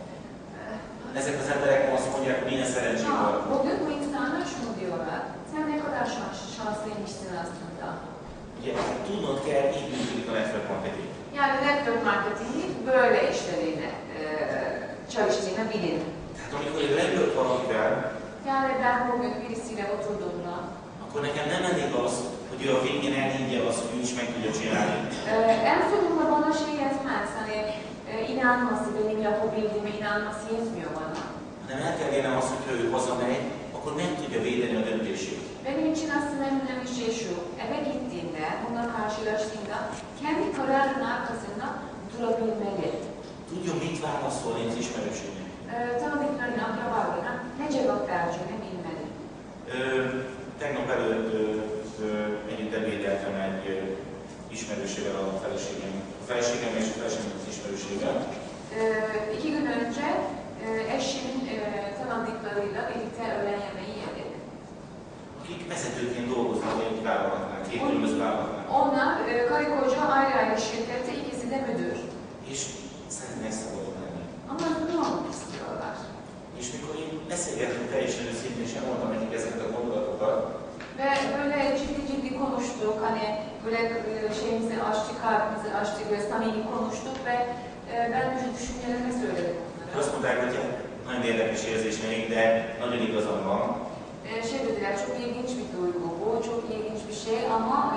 F: Ezek az emberek azt mondják, hogy milyen szerencsém
G: Ha,
F: volt.
G: bugün bu insanlar şunu diyorlar. Sen ne kadar şans, şanslıymışsın aslında.
F: Ugye, tudnod kell, így működik a network marketing.
G: Yani network marketingi böyle işlediğini, e, çalıştığını bilin.
F: Tehát amikor én leülök valakivel,
G: Yani ben bugün birisiyle oturduğumda
F: akkor nekem nem elég az, hogy ő a végén elhiggye azt, hogy ő is meg tudja csinálni.
G: e, en sonunda bana şey yetmez. Hani e, inanması, benim yapabildiğime inanması yetmiyor bana.
F: Hanem el kell érnem azt, hogy ha ő hazamegy, akkor meg tudja védeni a döntését.
G: Benim için aslında en önemli şey şu. Eve gittiğinde, bununla karşılaştığında kendi kararının arkasında durabilmeli.
F: Tudjon mit válaszolni az ismerőségnek.
G: E, tanıdıklarına, akrabalarına ne cevap vereceğini bilmeli.
F: Ö, tegnap előtt ö, ö, együtt ebédeltem egy ö, ismerősével a feleségem, a feleségem és a feleségem az ismerősével.
G: E, iki gün önce e, eşimin e, tanıdıklarıyla birlikte öğlen yemeği yedik.
F: Akik vezetőként dolgoznak egy vállalatnál, két különböző vállalatnál.
G: Onlar e, karı koca ayrı ayrı şirkette, ikisi de müdür.
F: És szeretnék szabadon lenni.
G: Ama ne olmak istiyorlar?
F: És mikor én beszélgettünk teljesen őszintén, és elmondtam nekik ezeket a gondolatokat,
G: Ve böyle ciddi ciddi konuştuk, hani böyle e, şeyimizi açtık, kalbimizi açtık, böyle samimi konuştuk ve e, ben düşüncelerimi söyledim onlara.
F: azt mondták, hogy hát, nagyon érdekes érzés még, de nagyon igazam van.
G: E, şey dediler, çok ilginç bir duygu bu, çok ilginç bir şey ama e,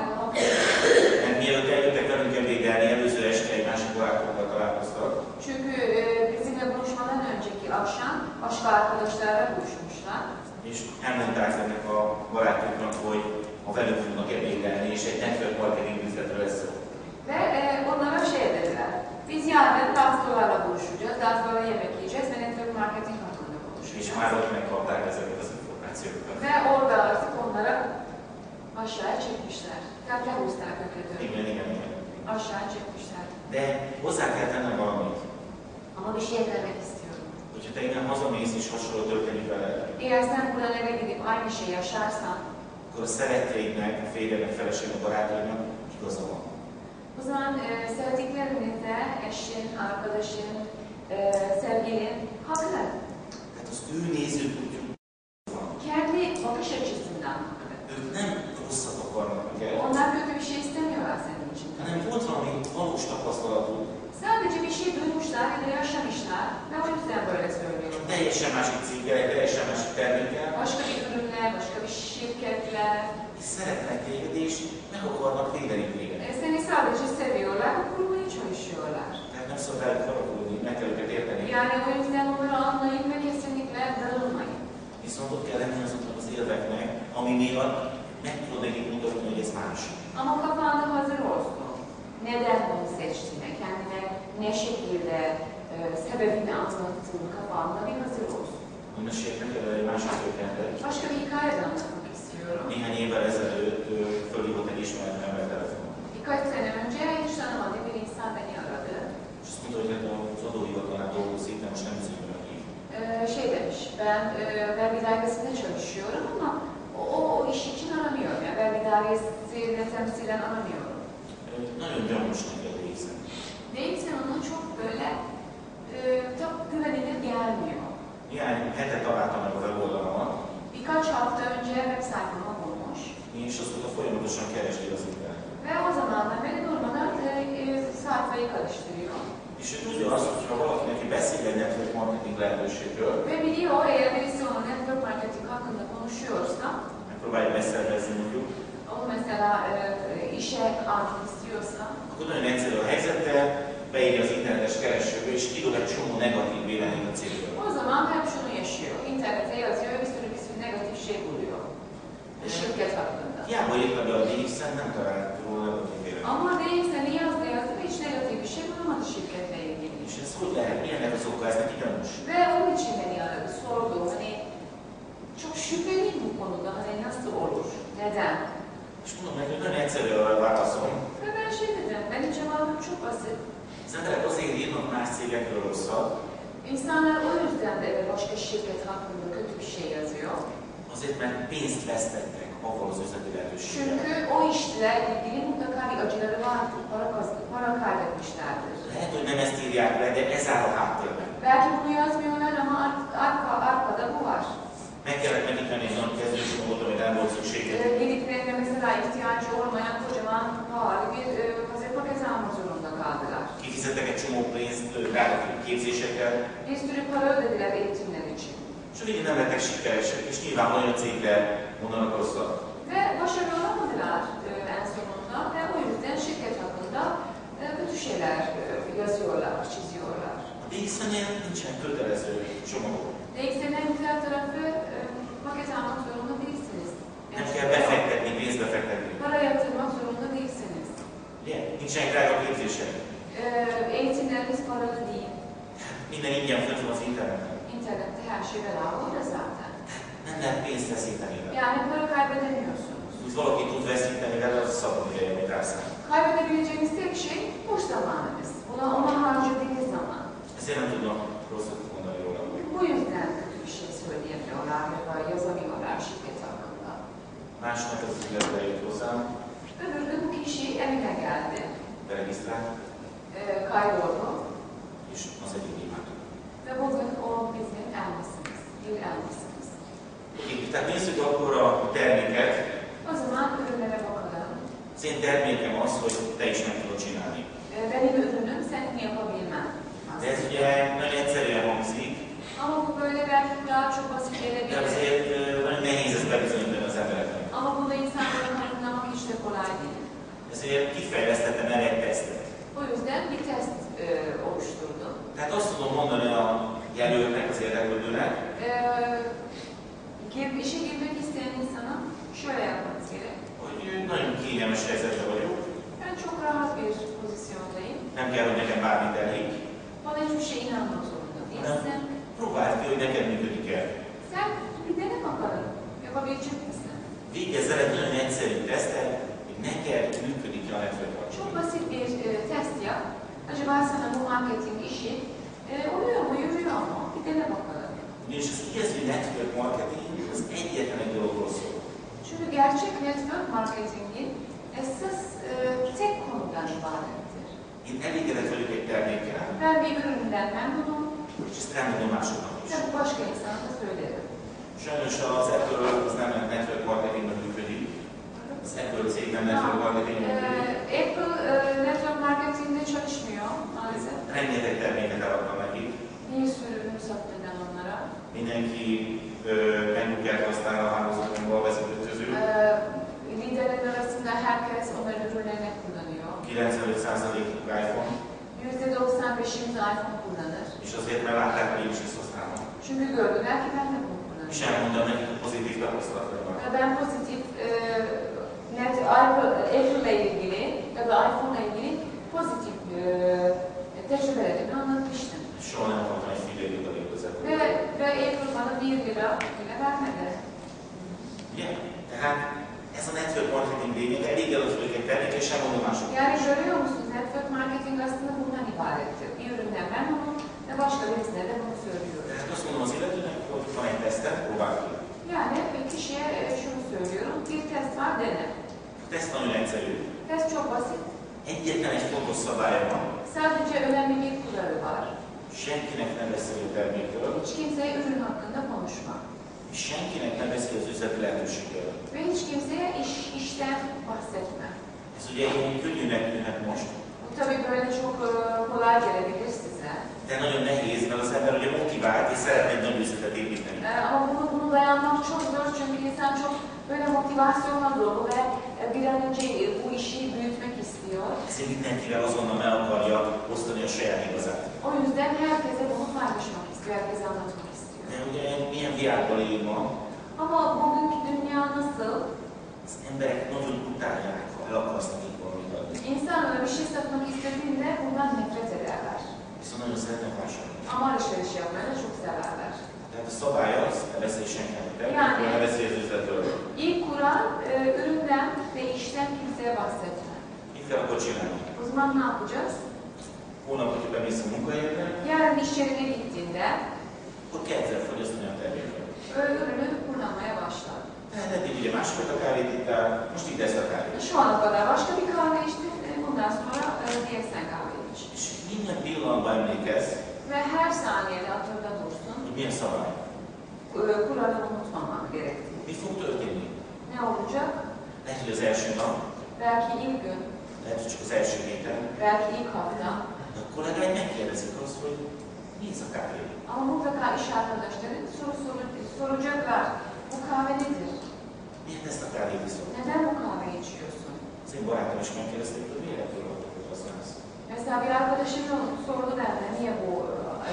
F: Mert mielőtt eljöttek velünk ebédelni, előző este egy másik barátokkal találkoztak.
G: çünkü e, bizimle buluşmadan önceki akşam başka arkadaşlarla buluşmuşlar.
F: És elmondták ennek a barátoknak, hogy ha velük fognak ebédelni, és egy network marketing üzletről lesz szó.
G: Ve e, onlara şey dediler, biz yarın Daftolarla buluşacağız, Daftolarla yemek yiyeceğiz ve network marketing hakkında
F: És
G: konuşacağız.
F: már ott megkapták ezeket az információkat.
G: Ve orada artık onlara aşağıya çekmişler. Tekrar húzták őket őket.
F: Igen, igen, igen.
G: Aşağıya çekmişler.
F: De hozzá kell tennem valamit.
G: Ama bir şey eklemek istiyorum.
F: Hogyha te innen hazamész és hasonló történik veled,
G: Eğer sen buradan eve gidip aynı şeyi yaşarsan,
F: akkor a szeretteidnek, a férjednek, feleségnek, barátainak igaza van.
G: o zaman e, sevdiklerinde eşin, arkadaşın, e, sevgilin haklı.
F: Tehát az ő nézőpontjuk van.
G: Kendi bakış açısından haklı.
F: Ők nem rosszat akarnak neked,
G: Onlar kötü bir şey istemiyorlar senin için.
F: hanem volt valami valós tapasztalatuk,
G: Sadece bir şey duymuşlar ya da yaşamışlar ve o yüzden böyle söylüyorlar.
F: teljesen másik céggel, egy teljesen másik termékkel,
G: Başka bir ürünle, başka bir şirketle.
F: és szeretnek téged, és meg akarnak védeni téged.
G: E, seni sadece seviyorlar ve kurmaya çalışıyorlar.
F: Tehát nem szabad rájuk haragudni, meg kell őket érteni.
G: Yani o yüzden onları anlayın ve kesinlikle darılmayın.
F: Viszont ott kell lenni azoknak az érveknek, ami miatt meg tudod nekik mutatni, hogy ez más.
G: Ama kafanda hazır olsun. Neden bunu seçtiğine, kendine ne şekilde e, sebebini anlattığın kafanda bir hazır olsun.
F: Hogy meséljek neked egy másik történetet.
G: Başka bir hikaye de anlatmak istiyorum.
F: Néhány évvel ezelőtt ö, fölhívott egy ismeretlen ember telefonon.
G: Birkaç sene önce hiç tanımadığım bir insan beni aradı.
F: És azt mondta, hogy hát az adóhivatalnál dolgozik, de most nem az ügyben hív.
G: Ee, şey demiş, ben e, vergi dairesinde çalışıyorum ama o, o, o iş için aramıyorum. Yani vergi dairesine temsilen aramıyorum.
F: Ö, Nagyon gyanús neked érzem.
G: Neyse ona çok böyle e, çok güvenilir gelmiyor.
F: Néhány hete találtam meg a weboldalamat,
G: Birkaç hafta önce web sayfama bulmuş
F: és azóta folyamatosan keresi az interneten.
G: ve o zamandan beri durmadan e, e, sayfayı karıştırıyor.
F: És ő tudja azt, hogy ha valaki neki beszél egy network marketing lehetőségről,
G: Ve biliyor eğer birisi ona network marketing hakkında konuşuyorsa,
F: megpróbálja beszervezni mondjuk,
G: o mesela e, e, işe almak istiyorsa,
F: akkor nagyon egyszerű a helyzete, beírja az internetes keresőbe, és kidob egy csomó negatív véleményt a cégről.
G: o zaman hep şunu yaşıyor. İnternete yazıyor, bir sürü bir sürü negatif şey buluyor. Şirket hakkında.
F: Hiába írta be a DX-en, nem talált róla negatív véleményt.
G: Ama değilse ne yazdı yazdı ve hiç negatif bir şey bulamadı şirketle ilgili.
F: És ez hogy lehet? Milyennek az oka? Ez neki gyanús.
G: Ve onun için beni aradı, sordu. Hani çok şüpheliyim bu konuda. Hani nasıl olur? Neden?
F: És mondom neki, hogy nagyon egyszerű a válaszom.
G: Ve ben şey dedim, benim cevabım çok basit.
F: Az emberek azért írnak más cégekről rosszat,
G: İnsanlar o yüzden de başka şirket hakkında kötü bir şey yazıyor.
F: azért, mert pénzt vesztettek avval az üzleti lehetőséggel.
G: Çünkü o işle ilgili mutlaka bir acıları vardır. Para, kaz- para kaybetmişlerdir.
F: Lehet, hogy nem ezt írják le, de ez áll a háttérben.
G: Belki bunu yazmıyorlar ama artık arka, arkada bu var.
F: Meg kellett megnyitni egy nagy kezdőcsomagot, amit el volt szükséges.
G: Ee, Gediklerine mesela ihtiyacı olmayan kocaman pahalı bir e, hazır paket almak zorunda kaldılar.
F: Kifizettek egy csomó pénzt drága képzésekkel,
G: Bir sürü para ödediler eğitimler için.
F: és végig nem lettek sikeresek, és nyilván olyan cégre mondanak rosszat.
G: Ve başarılı olamadılar e, en sonunda ve o yüzden şirket hakkında e, kötü şeyler e, yazıyorlar, çiziyorlar.
F: A dé iksz-nél nincsen kötelező csomagok.
G: D X'in en güzel tarafı e, paket almak zorunda değilsiniz.
F: Nem kell befektetni, pénzt befektetni.
G: Para yatırmak zorunda değilsiniz.
F: Ugye? Nincsenek drága képzések.
G: E, eğitimleriniz paralı değil.
F: Minden ingyen fönt van az interneten.
G: İnternette her şey bedava orada zaten.
F: Nem lehet pénzt veszíteni vele.
G: Yani para kaybedemiyorsunuz.
F: Úgy valaki tud veszíteni vele, az szabad ideje, amit rászán.
G: Kaybedebileceğiniz tek şey boş zamanınız. Buna ona harcadığınız zaman.
F: Ezért nem tudnak rosszat mondani róla.
G: Bu yüzden kötü bir şey söyleyemiyorlar ya da yazamıyorlar şirket hakkında.
F: Másnak az üzletbe jött hozzám,
G: Öbür gün bu kişi evine geldi,
F: beregisztrált,
G: e, kaydoldu
F: és az egyik imádtuk.
G: ve bugün o bizim elmasımız, bir elmasımız.
F: Oké, tehát nézzük akkor a terméket.
G: O zaman ürünlere bakalım.
F: Az én termékem az, hogy te is meg tudod csinálni.
G: E, benim ürünüm senin yapabilmen.
F: De ez ugye nagyon egyszerűen hangzik,
G: Ama bu böyle belki daha çok basit
F: de
G: gelebilir.
F: azért ö, nagyon nehéz ezt
G: bir test e, oluşturdum.
F: Tehát azt tudom mondani a jelöltnek, az érdeklődőnek,
G: E, gir, işe girmek isteyen insana şöyle yapmanız gerek.
F: hogy nagyon kényelmes helyzetben vagyok,
G: Ben çok rahat bir pozisyondayım.
F: nem kell, hogy nekem bármit elhigg,
G: Bana hiçbir şey inanmak zorunda değilsin.
F: próbáld ki, hogy neked működik-e.
G: Sen bir dene bakalım. Yapabilecek misin?
F: Végezzel egy nagyon egyszerű tesztet, hogy neked működik-e a network marketing.
G: Çok basit bir e, test yap. Acaba sana bu marketing işi e, oluyor mu, yürüyor mu? Bir dene bakalım.
F: Ugyanis az igazi network marketing az egyetlen egy dologról szól.
G: Çünkü gerçek network marketingin esas e, tek konudan ibarettir.
F: Én elégedett vagyok egy termékkel,
G: Ben bir üründen memnunum
F: és ezt elmondom másoknak is.
G: ve bu başka insana da söylerim.
F: Sajnos az Apple az nem network marketingben működik. Az Apple cég nem network marketingben
G: E,
F: működik.
G: Apple e, network marketingde çalışmıyor maalesef.
F: Rengeteg terméket eladtam nekik.
G: Bir sürü ürün sattım ben onlara.
F: Mindenki MacBook-et használ a hálózatunkban vezető közül.
G: E, liderler arasında herkes onların ürünlerini kullanıyor.
F: kilencvenöt százalékuk iPhone,
G: yüzde doksan beşimiz iPhone kullanır.
F: és azért, mert látták, hogy én is ezt használom.
G: Çünkü gördüler ki ben de bunu
F: És
G: kullanıyorum.
F: elmondtam nekik, hogy pozitív tapasztalataim van.
G: Ve ben pozitif e, net Apple ile ilgili ya da iPhone ile ilgili pozitif e, tecrübelerimi anlatmıştım.
F: Soha nem kaptam egy figyelő adalék az
G: Ve,
F: Apple.
G: ve Apple bana bir lira bile vermedi.
F: Ugye? Tehát ez a network marketing lényeg, elég előtt vagyok egy termék, és sem mondom másoknak.
G: Yani görüyor musunuz? Network marketing aslında bundan ibarettir. Bir üründen memnunum ve başka birisine de bunu söylüyorum.
F: Tehát azt mondom az illetőnek, hogy van egy tesztet, próbáld ki.
G: Yani kişiye e, şunu söylüyorum. Bir test var, dene.
F: A teszt nagyon egyszerű.
G: Test çok basit.
F: Egyetlen egy fontos szabálya van.
G: Sadece önemli bir kuralı var.
F: Senkinek ne beszél a termékről,
G: Hiç kimseye ürün hakkında konuşma.
F: és senkinek ne beszél az üzleti lehetőségről.
G: Ve hiç kimseye iş, işten bahsetme.
F: Ez ugye ilyen könnyűnek tűnhet most,
G: Bu tabii böyle çok e, kolay gelebilir size.
F: de nagyon nehéz, mert az ember ugye motivált, és szeretne egy nagy üzletet építeni.
G: E, ama bunu, bunu dayanmak çok zor çünkü insan çok böyle motivasyonla dolu ve e, bir an önce e, bu işi büyütmek istiyor.
F: Ezért mindenkivel azonnal meg akarja osztani a saját igazát.
G: O yüzden herkese bunu paylaşmak istiyor, herkese anlatmak istiyor.
F: De ugye milyen világban élünk ma,
G: Ama bugünkü dünya nasıl?
F: az emberek nagyon utálják, ha el akarsz nekik valamit adni.
G: İnsanlar bir şey satmak istediğinde bundan nefret ederler.
F: Viszont nagyon szeretnek vásárolni.
G: Ama alışveriş yapmayı da çok severler.
F: Tehát a szabály az, ne beszélj senkinek a
G: Yani-
F: termékről, ne beszélj az üzletről.
G: İlk kural e, üründen ve işten kimseye bahsetme.
F: Mit kell akkor csinálni?
G: O zaman ne yapacağız?
F: Hónap, hogyha bemész a munkahelyedre,
G: Yarın iş yerine gittiğinde
F: akkor kezded fogyasztani a terméket.
G: ö, ürünü kullanmaya başlar.
F: Tehát eddig ugye másfajta kávét ittál, most itt ezt a kávét.
G: Şu ana kadar başka bir kahve içtin, e, bundan sonra e, diğer sen kahve iç.
F: És minden pillanatban emlékezz,
G: Ve her saniyede hatırda dursun,
F: hogy milyen szabály.
G: e, kuralı unutmaman gerektiği.
F: Mi fog történni?
G: Ne olacak?
F: Lehet, hogy az első nap,
G: Belki ilk gün,
F: lehet, hogy csak az első héten,
G: belki ilk hafta.
F: de a kollégáid megkérdezik azt, hogy mi ez a kávé.
G: Ama mutlaka iş arkadaşları soru soru- soracaklar. Bu kahve nedir?
F: Miért ezt a kávét iszol?
G: Neden bu kahveyi içiyorsun?
F: Az én barátom is megkérdezték, hogy miért ettől adatot használsz.
G: Mesela bir arkadaşım sordu benden niye bu e,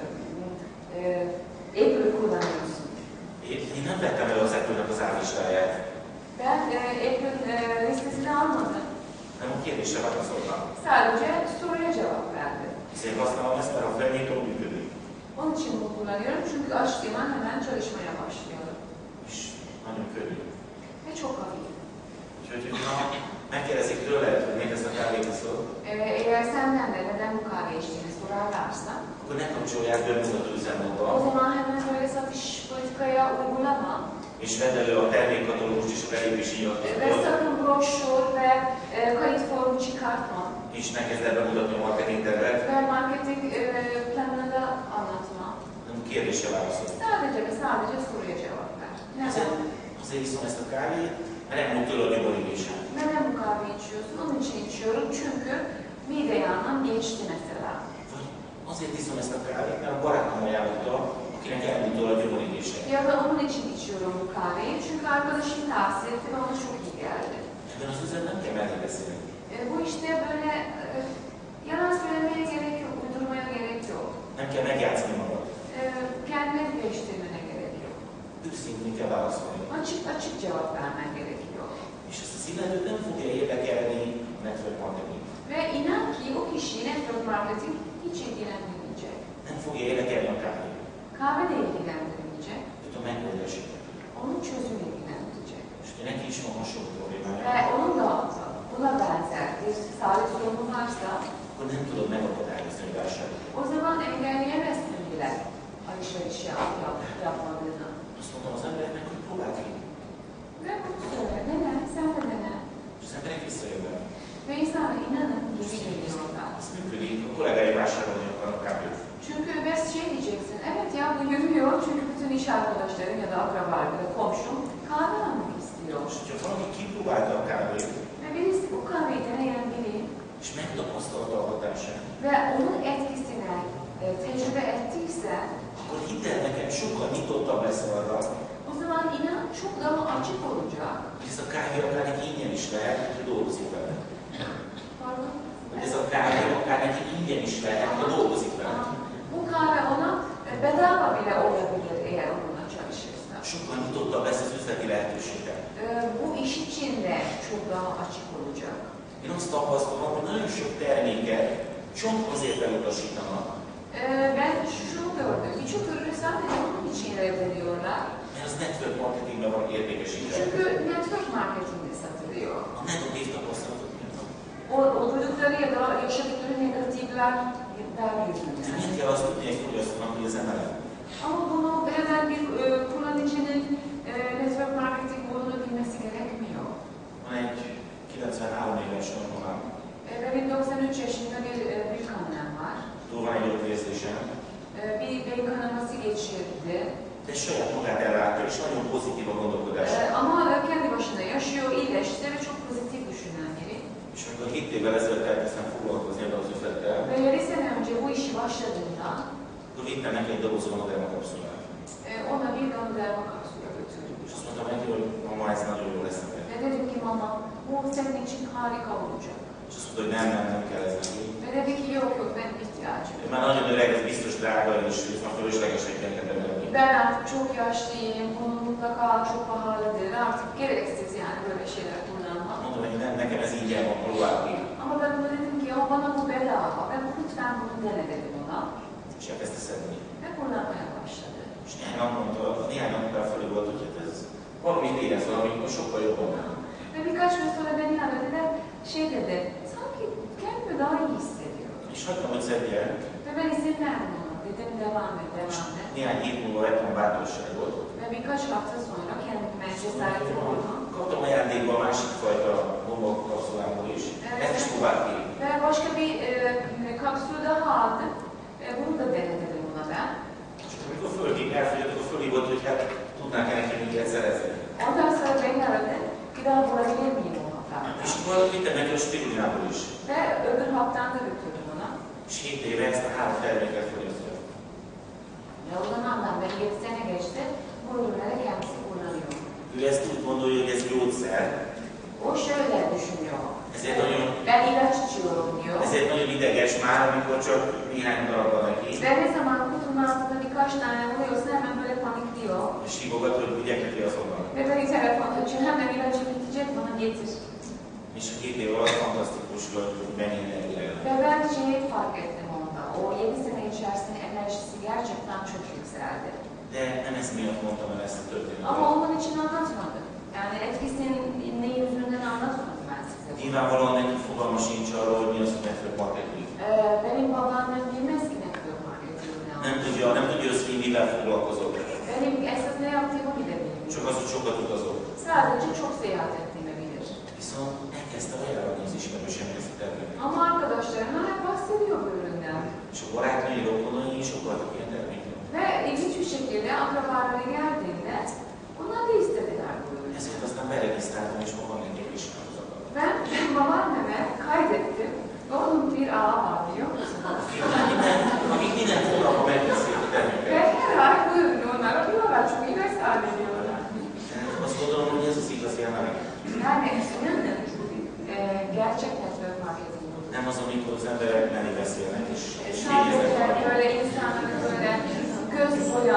G: e, Apple kullanıyorsun?
F: Én, én nem vettem el az Apple-nek az árlistáját,
G: Ben e, Apple e, listesini almadım.
F: hanem a kérdésre válaszoltam.
G: Sadece soruya cevap verdim.
F: Ezért használom ezt, mert ha felnyitom, működik.
G: Onun için bunu kullanıyorum çünkü açtığım an hemen çalışmaya başlıyorum.
F: És nagyon könnyű.
G: Ve çok hafif.
F: Úgyhogy, ha megkérdezik tőled, hogy miért ezt a kávét iszol,
G: E, eğer senden de neden bu kahve içtiğini sorarlarsa
F: akkor ne kapcsolják be önmagad
G: o
F: üzemmódba,
G: zaman hemen böyle satış politikaya uygulama
F: és vedd elő a termékkatalógust és a belépési
G: ve
F: nyilatkozatot,
G: sakın broşür ve e, kayıt formu çıkartma.
F: és ne kezd el bemutatni a marketing tervet,
G: Ve marketing e, planını da anlatma.
F: hanem kérdésre válaszol.
G: Sadece ve sadece soruya cevap ver. Neden?
F: Azért, azért iszom ezt a kávét, mert nem volt tőle a gyomorítésem.
G: Neden bu kahve içiyorsun? Onun için içiyorum çünkü mide yağından geçti mesela.
F: Vagy azért iszom ezt a kávét, mert a barátom ajánlotta, akinek elmúlt tőle a gyomorítése.
G: Ya da onun için içiyorum bu kahveyi çünkü arkadaşım tavsiye etti ve ona çok iyi geldi.
F: Ebben az üzletben nem kell mellé beszélni.
G: E, bu işte böyle e, yalan söylemek ezberlemeye gerek yok, uydurmaya gerek yok.
F: Nem kell megjátszani magad.
G: Ee, kendine değiştirmene gerek yok.
F: Őszintén kell válaszolni.
G: Açık açık cevap vermen gerekiyor.
F: És ezt az illetőt nem fogja érdekelni a network marketing.
G: Ve inan ki o kişi network marketing hiç ilgilenmeyecek.
F: Nem fogja érdekelni a kávé.
G: Kahve de ilgilendirmeyecek.
F: Őt a megoldásért.
G: Onun çözümü ilgilendirecek.
F: És ha neki is van hasonló problémája,
G: Ve onun da buna benzer bir sağlık sorunu varsa
F: akkor nem tudod megakadályozni, hogy vásárolj.
G: o zaman engelleyemezsin bile alışveriş yap, yap, yapmadığını.
F: Azt mondom az embereknek, hogy próbáld ki.
G: Ve bunu söyle, dene, sen de dene.
F: És az emberek visszajönnek.
G: Ve insana inanın geri geliyorlar.
F: Ez működik, a kollégái vásárolni akarnak kávét.
G: Çünkü ben şey diyeceksin, evet ya bu yürüyor çünkü bütün iş arkadaşlarım ya da akrabalarım ya da komşum kahve almak istiyor.
F: És hogyha valaki kipróbálta a kávét,
G: Ve birisi bu kahveyi deneyen biri
F: és megtapasztalta a hatását,
G: ve onun etkisine e, tecrübe ettiyse
F: akkor hidd el nekem, sokkal nyitottabb lesz arra,
G: o zaman inan çok daha açık olacak.
F: hogy ez a kávé akár neki ingyen is lehet, hogy dolgozik vele.
G: Pardon?
F: Hogy ez a kávé akár neki ingyen is lehet, ha dolgozik vele.
G: Bu kahve ona e, bedava bile olabilir eğer onunla çalışırsa.
F: Sokkal nyitottabb lesz az üzleti lehetősége.
G: E, bu iş için de çok daha açık olacak.
F: Én azt tapasztalom, hogy nagyon sok terméket csak azért elutasítanak,
G: E, ben şunu gördüm, birçok ürünü sadece onun için reddediyorlar.
F: mert az network marketingben van értékesítve.
G: Çünkü network marketingde satılıyor.
F: A negatív tapasztalatok miatt.
G: O, o duydukları ya da yaşadıkları negatifler yüzünden.
F: Miért kell azt tudni egy fogyasztónak, hogy ez emelem?
G: Ama bunu hemen bir e, kullanıcının e, network marketing olduğunu bilmesi gerekmiyor.
F: Van egy kilencvenhárom éves nagymamám,
G: E, ve benim doksan üç yaşında bir e, büyük annem var.
F: túl van egy ötvérzésem,
G: E, bir beyin kanaması geçirdi.
F: de saját magát ellátta, és nagyon pozitív a gondolkodása.
G: E, ama kendi başına yaşıyor, iyileşti ve çok pozitif düşünen biri.
F: És amikor hét évvel ezelőtt elkezdtem foglalkozni ebben az üzlettel,
G: Ve yedi sene önce bu işi başladığında
F: akkor vittem neki egy doboz Ganoderma kapszulát.
G: e, ona bir gönderme kapsülü götürdüm.
F: És azt mondtam neki, hogy mama, ez nagyon jó lesz neked.
G: Ve dedim ki mama, bu senin için harika olacak.
F: És azt mondta, hogy nem, nem, nem kell ez neki.
G: Ve dedi ki yok yok benim ihtiyacım.
F: Ő már nagyon öreg, ez biztos drága, és ez már fölöslegesen kell nekem.
G: Ben artık çok yaşlıyım, bunun mutlaka çok pahalıdır, artık gereksiz yani böyle şeyler kullanmak.
F: Mondom neki, nem, nekem ez ingyen van, próbáld ki.
G: Ama ben ona dedim ki ama bana bu bedava, ben lütfen bunu dene dedim ona.
F: És elkezdte szedni.
G: Ve kullanmaya başladı.
F: És néhány nap mondta, néhány nap után felé volt, hogy hát ez valamit érez valamikor sokkal jobban.
G: Ve birkaç gün sonra beni aradı ve şey dedi, sanki kendimi daha iyi hissediyorum.
F: És hagytam, hogy szedje.
G: Ve ben izin verdim ona, dedim devam et, devam et.
F: Néhány hét múlva vettem bátorságot.
G: Ve birkaç hafta sonra kendime cesaretim oldu.
F: Kaptam ajándékba a másik fajta gombakapszulámból is. Ezt is próbáld ki.
G: Ve başka bir e, kapsül daha aldım. E, bunu da dene dedim ona ben.
F: És amikor fölhív, elfogyott, akkor fölhívott, hogy hát tudnák-e nekem minket szerezni.
G: Ondan sonra beni aradı. Bir daha bulabilir miyim o hafta?
F: És akkor vittem neki a spirulinából is.
G: Ve öbür haftan da götürdüm ona.
F: És hét éve ezt a három terméket fogyasztja.
G: Ve o zamandan beri yedi sene geçti. Bu ürünleri kendisi kullanıyor.
F: Ő ezt úgy gondolja, hogy ez gyógyszer,
G: O şöyle düşünüyor.
F: ezért nagyon,
G: Ben ilaç içiyorum diyor.
F: ezért nagyon ideges már, amikor csak néhány darab van neki.
G: Ve ne zaman kutunun altında birkaç tane oluyorsa hemen böyle panikliyor.
F: És hívogat, hogy vigyek neki azonnal.
G: Ve beni telefon açıyor. Hemen ilacı bitecek bana getir.
F: És a két év alatt fantasztikus, hogy mennyi energiája lett.
G: Ve ben şeyi fark ettim onda. O yedi sene içerisinde enerjisi gerçekten çok yükseldi.
F: De nem ez miatt mondtam el ezt a történetet.
G: Ama onun için anlatmadım. Yani etkisinin ne yüzünden anlatmadım ben size.
F: Nyilvánvalóan neki fogalma sincs arról, hogy mi az, hogy network marketing.
G: Ee, benim babaannem bilmez ki network marketing ne
F: Nem
G: olduğunu.
F: tudja, nem tudja az, hogy mivel foglalkozok.
G: Benim esas ne yaptığımı bile bilmiyor.
F: Csak az, hogy sokat utazok.
G: Sadece çok seyahat ettiğimi bilir.
F: Viszont elkezdte ajánlani az ismerőseimnek ezt a terméket.
G: Ama arkadaşlarına hep bahsediyor bu üründen.
F: És a barátnői, rokonai is akartak ilyen terméket.
G: Ve ilginç bir şekilde akrabaları geldiğinde onlar da istediler bu ürünü.
F: Ezért aztán beregisztráltam, és magam nekik is akartam.
G: Ben benim babaanneme kaydettim. Ve onun bir ağı var biliyor musunuz?
F: Minden, akik minden hónapban megveszik a
G: Ve
F: terméket.
G: her ay bu ürünü onlara diyorlar çünkü investál ediyorlar.
F: Azt gondolom, hogy ez az igazi emelek.
G: Yani inanın e, gerçek network marketing bu.
F: Nem az, amikor az emberek mellé beszélnek.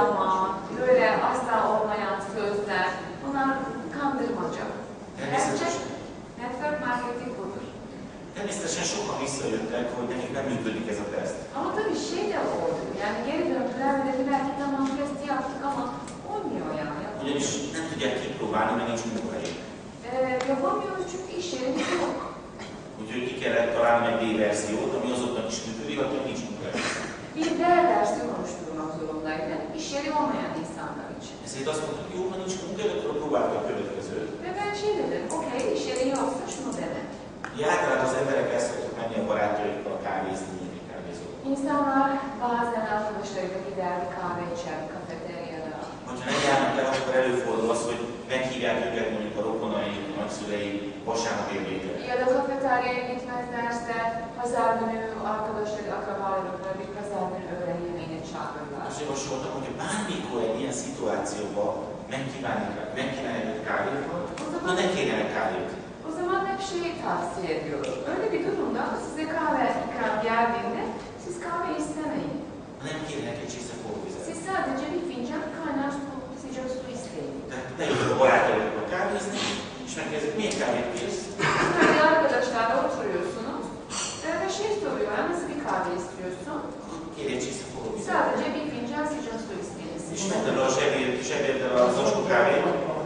G: zaman, böyle asla olmayan sözler, bunlar kandırmaca. Gerçek network marketing budur.
F: Természetesen sokan visszajöttek, hogy nekik nem működik ez a teszt.
G: Ama tabii şey de oldu, yani geri döndüler ve dediler ki tamam testi yaptık ama olmuyor yani.
F: Ugyanis nem tudják kipróbálni, mert nincs munkahely.
G: Ee, yapamıyoruz çünkü iş yerimiz yok.
F: Úgyhogy ki kellett találni egy B-verziót, ami azoknak is működik, akik nincs munkahely.
G: Bir D versiyon oluşturmak zorundaydı, iş yeri olmayan insanlar için.
F: Ezért azt mondtuk, jó, ha nincs munkahely, akkor próbáljuk a következőt.
G: Ve ben şey dedim, okey, iş yeri yoksa şunu dene.
F: Ugye általában az emberek el szoktak menni a barátaikkal kávézni, nyitni kávézót.
G: İnsanlar bazen arkadaşlarıyla gider bir kahve içer, kafeteryada.
F: Hogyha nem járnak el, akkor előfordul az, hogy meghívják őket mondjuk a rokonai, nagyszülei vasárnap évvégére.
G: Ya da kafeteryaya gitmezlerse pazar günü arkadaşları, akrabalarıyla bir pazar günü öğlen yemeğine çağırırlar.
F: Azt javasoltam, hogy bármikor egy ilyen szituációban megkívánják, megkívánják őt kávéval, akkor ne kérjenek kávét.
G: O zaman hep şeyi tavsiye ediyorum. Öyle bir durumda size kahve ikram geldiğinde siz kahve istemeyin.
F: Nem kérjenek egy csésze forróvizet.
G: Siz sadece bir fincan kaynar su, sıcak su isteyin.
F: Tehát leülök a barátaikkal kávézni, és megkérdezik, milyen kávét kérsz?
G: Böyle arkadaşlarla oturuyorsunuz ve şey soruyor, nasıl bir kahve istiyorsun?
F: Kérj egy csésze forróvizet.
G: Sadece bir fincan sıcak su isteyin.
F: És meted a zsebéd, zsebéddel az acskó kávét.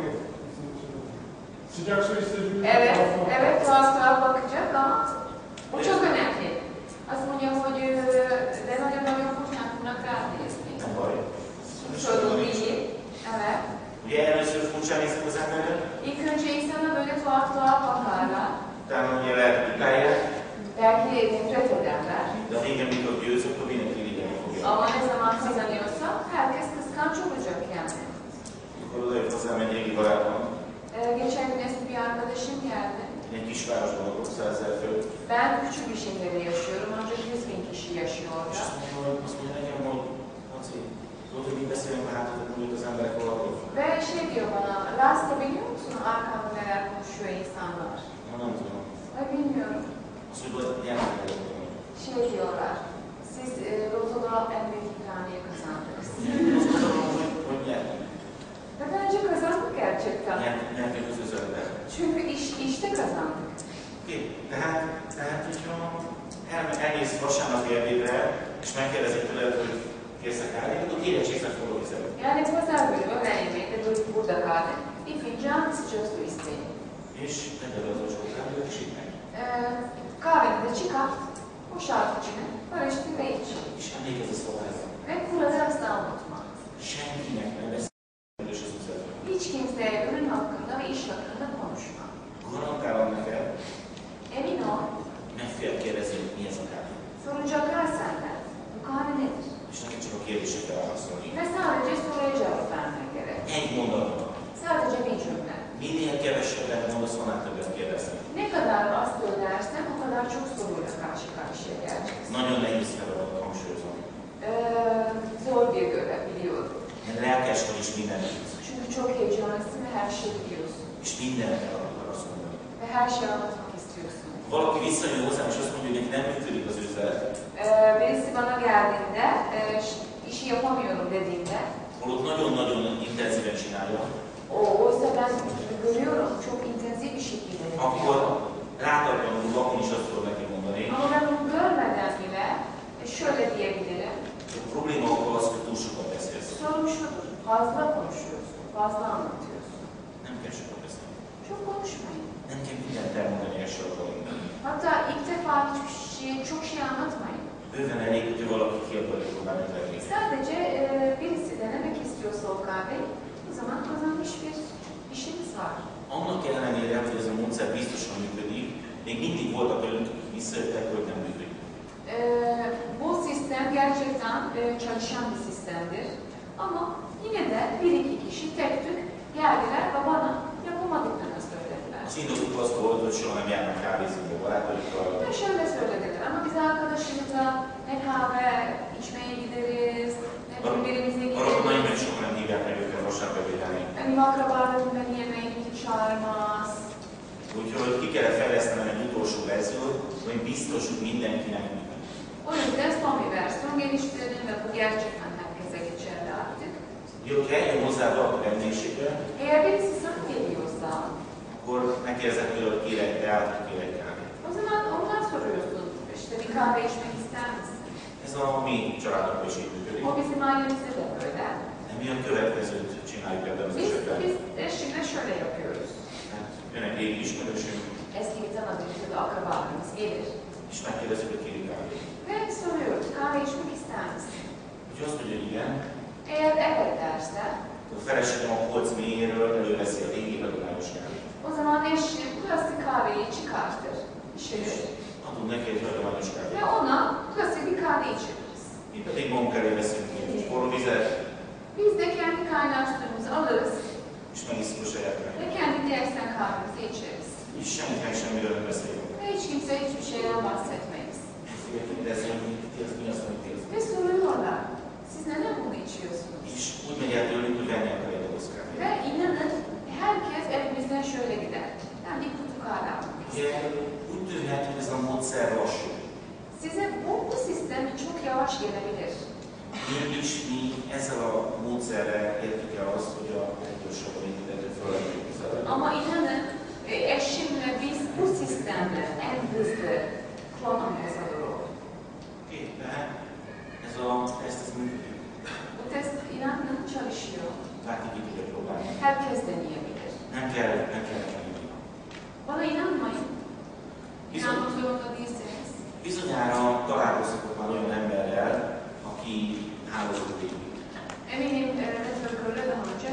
H: Sıcak su istediğiniz
G: Evet, evet tuhaf tuhaf bakacak ama o çok önemli. Azt mondja, hogy de nagyon-nagyon furcsán tudnak ránézni.
F: Nem baj.
G: Sorul így, evet.
F: Ugye először furcsán néznek az emberre,
G: İlk önce insana böyle tuhaf tuhaf bakarlar.
F: utána ugye lehet utálják,
G: Belki nefret ederler.
F: de a végén, mikor győz, akkor mindenki irigyelni fogja.
G: Ama ne zaman kazanıyorsa herkes kıskanç olacak yani.
F: Akkor oda jött hozzám egy régi barátom,
G: Ee, geçen gün eski bir arkadaşım geldi.
F: egy kisvárosban lakok, százezer fő,
G: Ben küçük bir şehirde yaşıyorum, ancak yüz bin kişi yaşıyor
F: és
G: orada.
F: azt mondja, hogy- azt mondja nekem, hogy Laci, tudod, hogy mit beszélünk a hátadon, hogy az emberek valahol?
G: Ve şey diyor bana, Rasta biliyor musun arkamda neler konuşuyor insanlar?
F: Ma nem tudom.
G: Ay bilmiyorum.
F: Azt, hogy volt jelenleg mondani.
G: Şey diyorlar, siz e, Loto'da en büyük ikramiye kazandınız.
F: Azt mondom, hogy, hogy nyertünk.
G: Ve bence kazandık gerçekten.
F: Nyert- Nyertünk az özönbe.
G: Çünkü iş, işte kazandık.
F: Oké, tehát, tehát, hogyha elme- elmész vasárnap ebédre, és megkérdezik tőled, hogy kérsz a kávét, akkor kérj egy csésze forró vizet.
G: Yani pazar günü öğlen yemeğinde durup burada kaldık. Bir fincan sıcak su isteyin.
F: És tegyed az acskó kávét, és így meg.
G: Ee, kahveni de çıkart, boşalt içine, karıştır ve iç.
F: És emlékezz a szabályra.
G: Ve kuralı asla unutma.
F: Senkinek ne beszélj és az üzletről.
G: Hiç kimseye ürün hakkında ve iş hakkında konuşma.
F: Garantálom neked,
G: Emin ol,
F: meg fél kérdezni, hogy mi ez a kávé.
G: soracaklar senden. Bu kahve nedir?
F: És neked csak a kérdésekre válaszolni.
G: Ve sadece soruya cevap vermen gerek.
F: Egy mondatban.
G: Sadece bir cümle.
F: Minél kevesebbet mondasz, annál többet kérdeznek.
G: Ne kadar az söylersen o kadar çok soruyla karşı karşıya geleceksin.
F: Nagyon nehéz feladat, hangsúlyozom.
G: Ee, zor bir görev biliyorum.
F: Mert lelkes vagy, és mindent tudsz.
G: Çünkü çok heyecanlısın ve her şeyi biliyorsun.
F: És mindent el akarsz mondani.
G: Ve her şeyi anlatmak istiyorsun.
F: Valaki visszajön hozzám, és azt mondja, hogy neki nem működik az üzlet,
G: Ee, birisi bana geldiğinde, e, işi yapamıyorum dediğinde,
F: holott nagyon-nagyon intenzíven csinálja,
G: o, oysa ben görüyorum çok intensif bir şekilde
F: akkor
G: yapıyor.
F: rátartanul vakon is azt tudom neki mondani,
G: Ama ben onu görmeden bile e, şöyle diyebilirim.
F: hogy a probléma akkor az, hogy túl sokat beszélsz.
G: Sorun şudur, fazla konuşuyorsun, fazla anlatıyorsun.
F: Nem kell sokat beszélni.
G: Çok konuşmayın.
F: Nem kell mindent elmondani első alkalommal.
G: Hatta ilk defa hiçbir şey, çok şey anlatmayın.
F: Bőven elég, hogy valaki ki akarja próbálni az egészet.
G: Sadece e, birisi denemek istiyorsa o kahveyi, o zaman kazanmış bir işimiz var.
F: Annak ellenére, hogy ez a módszer biztosan működik, még mindig voltak olyanok, akik visszajöttek, hogy nem működik.
G: E, bu sistem gerçekten e, çalışan bir sistemdir. Ama yine de bir iki kişi tek tük geldiler ve bana yapamadıklarını söylediler.
F: Az indokuk az volt, hogy soha nem járnak kávézni a barátaikkal.
G: Ve şöyle söylediler ama biz arkadaşımızla ne kahve içmeye gideriz, ne birbirimize
F: A rokonaim meg
G: gideriz.
F: soha nem hívják meg őket vasárnap ebédelni.
G: Benim akrabalarım beni yemeğe gidip çağırmaz.
F: Úgyhogy ki kellett fejlesztenem egy utolsó verziót, hogy biztos, hogy mindenkinek működik.
G: O yüzden son bir versiyon geliştirdim ve bu gerçekten herkese geçerli artık.
F: Ugye, hogyha eljön hozzád valaki vendégségre,
G: Eğer birisi sana geliyorsa,
F: akkor megkérdezed tőle, hogy kérek teát, vagy kérek kávét.
G: o zaman ondan soruyorsun. İşte bir kahve içmek ister misin?
F: Ez a mi családokban is így működik.
G: O bizim ailemizde de böyle.
F: De mi a következőt csináljuk ebben az
G: Biz,
F: esetben?
G: biz eşimle şöyle yapıyoruz.
F: Hát jön egy régi ismerősünk,
G: Eski bir tanıdığımız ya da akrabalarımız gelir.
F: és megkérdezzük, hogy kéri kávét.
G: Ve soruyoruz, kahve içmek ister misin?
F: Hogyha azt mondja, hogy igen,
G: Eğer evet derse,
F: akkor a feleségem a polc mélyéről előveszi a régi hagyományos kávét.
G: o zaman eşim klasik kahveyi çıkartır. İçerir.
F: Adunk neki egy hagyományos
G: Ve
F: kávét.
G: ona klasik bir kahve içiririz.
F: Mi pedig magunk elé veszünk egy kis forróvizet,
G: Biz de kendi kaynar suyumuzu alırız
F: és megisszuk a saját
G: ve
F: kávét.
G: kendi dersten kahvemizi içeriz.
F: És senkinek semmiről nem beszélünk.
G: Ve hiç kimse hiçbir şeyden bahsetmeyiz.
F: Fogja kérdezni, hogy ti az mi az, amit érzünk.
G: Ve soruyorlar, siz neden bunu içiyorsunuz?
F: És úgy megy el tőlünk, hogy venni akar egy doboz kávét.
G: Ve inanın herkes evimizden şöyle gider. Ben bir kutu kahve almak
F: Ugye úgy tűnhet, hogy ez a módszer lassú.
G: Size bu, bu sistem çok yavaş gelebilir.
F: Mégis mi ezzel a módszerrel értük el azt, hogy a leggyorsabban építető földön közel.
G: Ama inanın e, eşimle biz bu sistemle en hızlı klon ambasadörü olduk.
F: Oké, tehát ez a teszt ez működik.
G: Bu test inanın çalışıyor.
F: Bárki ki tudja próbálni.
G: Herkes deneyebilir.
F: Nem kell, nem kell megnyitni.
G: Bana inanmayın.
F: Bizony,
G: İnanmak zorunda değilseniz.
F: bizonyára találkoztatok már olyan emberrel, aki hálózatot épít.
G: Eminim e, networkörle daha önce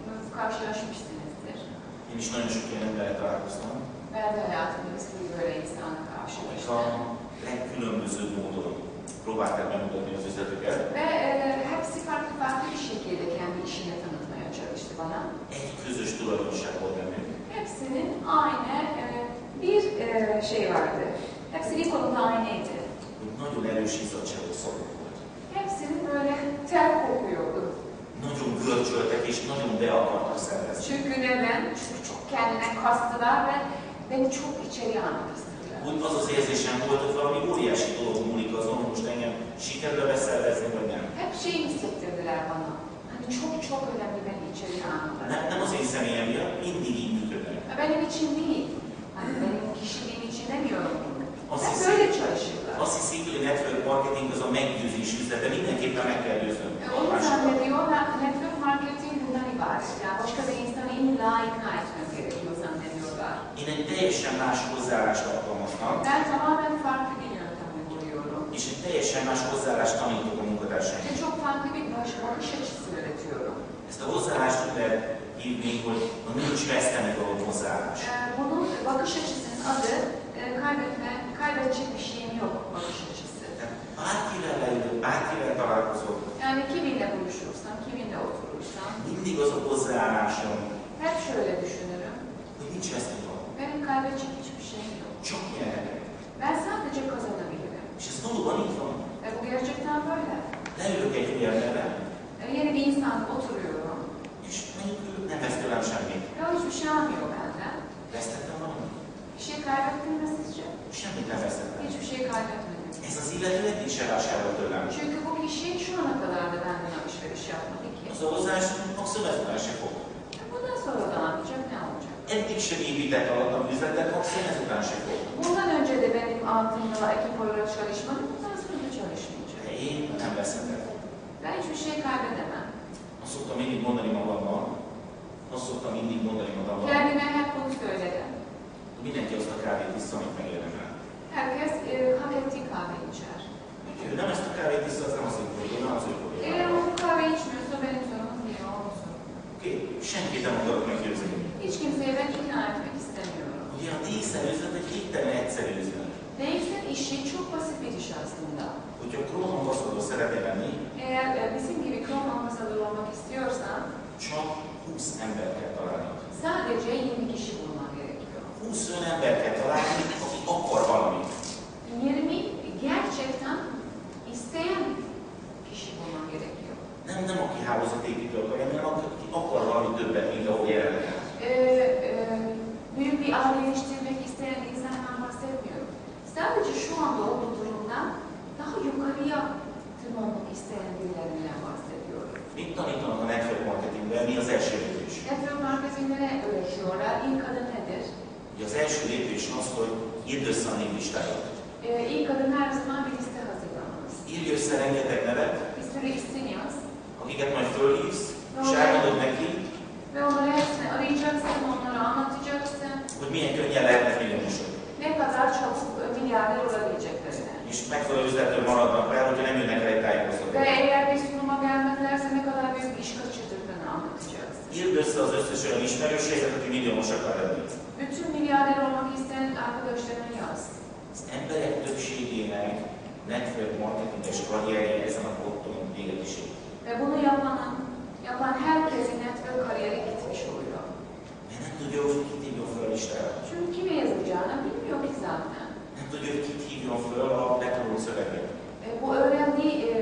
G: karşılaşmışsınızdır.
F: Én is nagyon sok ilyen emberrel találkoztam,
G: Ben de hayatımda bir sürü böyle insanla
F: akik
G: karşılaştım.
F: a legkülönbözőbb módon próbálták bemutatni az üzletüket.
G: Ve e, hepsi farklı farklı bir şekilde kendi işini tanıtmaya çalıştı bana.
F: Egy közös tulajdonság volt bennük.
G: Hepsinin aynı e, bir e, şey vardı. Hepsi bir konuda aynıydı.
F: Hogy nagyon erős izzadságú szavuk volt.
G: Hepsinin böyle ter kokuyordu.
F: Nagyon görcsöltek és nagyon be akartak szervezni.
G: Çünkü neden? Çünkü çok kendine kastılar ve beni çok içeri almak istediler.
F: Úgy az az érzésem volt, hogy valami óriási dolog múlik azon, hogy most engem sikerül beszervezni, vagy nem.
G: Hep şeyi hissettirdiler bana. Hani çok çok önemli beni içeri almaları.
F: Nem, nem az én személyem miatt, mindig így működnek.
G: Benim için değil. Hani benim kişiliğim için demiyorum bunu.
F: Azt
G: Hep
F: hiszik,
G: böyle çalışırlar.
F: azt hiszik, hogy a network marketing az a meggyőzés üzlete, mindenképpen meg kell győznöm.
G: E, Onu zannediyorlar, network marketing bundan ibaret. Yani başka bir insanı illa ikna etmem gerekiyor zannediyorlar.
F: Én egy teljesen más hozzáállást alkalmaztam,
G: Ben tamamen farklı bir yöntemle buluyorum.
F: és egy teljesen más hozzáállást tanítok a munkatársaimnak.
G: Ve çok farklı bir bakış, bakış açısı üretiyorum.
F: Ezt a hozzáállást úgy lehet hívni, hogy a nincs veszteni való hozzáállás.
G: E, bunun bakış açısının adı e, kaybetme, kaybedecek bir şeyim yok bakış açısı.
F: Tehát bárkivel leülök, bárkivel találkozok,
G: Yani kiminle buluşursam, kiminle oturursam
F: mindig az a hozzáállásom,
G: hep şöyle düşünürüm.
F: hogy nincs veszteni való.
G: Benim kaybedecek hiçbir şeyim yok.
F: Csak nyerek.
G: Ben sadece kazanabilirim.
F: És ez valóban így van.
G: Ve bu gerçekten böyle.
F: Leülök egy új emberrel,
G: E, yeni bir insanla oturuyorum.
F: és mondjuk ő nem vesz tőlem semmit.
G: Ve o hiçbir şey almıyor benden.
F: Vesztettem valamit?
G: Bir şey kaybettim mi sizce?
F: Semmit nem vesztettem.
G: Hiçbir şey kaybetmedim.
F: Ez az illető eddig se vásárolt tőlem.
G: Çünkü bu kişi şu ana kadar da benden alışveriş yapmadı ki.
F: Az a hozzáállás maximum ezután se fog.
G: E, bundan sonra da yapacak, ne olacak?
F: Eddig sem épített alattam üzletet, maximum ezután se fog.
G: Bundan önce de benim altımda ekip olarak çalışmadı, bundan sonra da çalışmayacak.
F: De én nem veszhetek.
G: Ben hiçbir şey kaybedemem.
F: Azt szoktam mindig mondani magammal, azt szoktam mindig mondani magammal,
G: Kendime hep bunu söyledim.
F: hogy mindenki azt a kávét vissza, amit megérdemel.
G: Herkes e, hak ettiği kahve içer.
F: Ha ő nem ezt a kávét vissza, az nem az én problémám, az ő
G: Eğer
F: problémám.
G: o bu kahve içmiyorsa benim sorunum değil, onun sorunu.
F: Oké? Senkit nem akarok meggyőzni.
G: Hiç kimseyi ben ikna etmek istemiyorum.
F: Ugye a díszer üzlet egy végtelen egyszerű üzlet.
G: Değilsen işi çok basit bir iş aslında.
F: Hogyha krónambaszador szeretnél lenni,
G: Eğer e, bizim gibi klon ambasador olmak istiyorsan
F: csak húsz embert kell találni.
G: sadece yirmi kişi bulman gerekiyor.
F: húsz olyan embert kell találni, aki akar valamit.
G: yirmi gerçekten isteyen kişi bulman gerekiyor.
F: Nem, nem aki hálózatépítő akar lenni, hanem aki akar valami többet, mint ahol jelenleg áll.
G: Ee, e, büyük bir aile yetiştirmek isteyen bir insandan bahsetmiyorum. Sadece şu anda olduğu durumdan daha yukarıya tırmanmak isteyen birilerinden bahsediyorum.
F: Mit tanítanak a network
G: marketingre öğretiyorlar. İlk adım nedir?
F: Ugye az első lépés az, hogy írd össze a névlistádat.
G: Ee, ilk adım her zaman bir liste hazırlamanız.
F: Írj össze rengeteg nevet,
G: Bir sürü isim yaz.
F: akiket majd fölhívsz, és elmondod neki,
G: Ve onları hepsini arayacaksın, onlara anlatacaksın.
F: hogy milyen könnyen lehetnek milliómosok.
G: Ne kadar çok milyarder olabileceklerini.
F: És megfelelő üzlettől maradnak el, hogyha nem jönnek el egy tájékoztatóra.
G: Ve eğer bir sunuma gelmezlerse ne kadar büyük iş kaçırdıklarını anlatacaksın.
F: Írd össze az összes olyan ismerőséget, aki milliómos akar lenni.
G: Bütün milyarder olmak isteyen arkadaşlarını yaz.
F: Az emberek többségének network marketinges karrierje ezen a ponton véget is ér.
G: Ve bunu yapanın, yapan herkesin network kariyeri gitmiş oluyor.
F: Mert nem tudja, hogy kit hívjon föl a listára.
G: Çünkü kime yazacağını bilmiyor ki zaten.
F: Nem tudja, hogy kit hívjon föl a betanult szöveget.
G: E, bu öğrendiği e,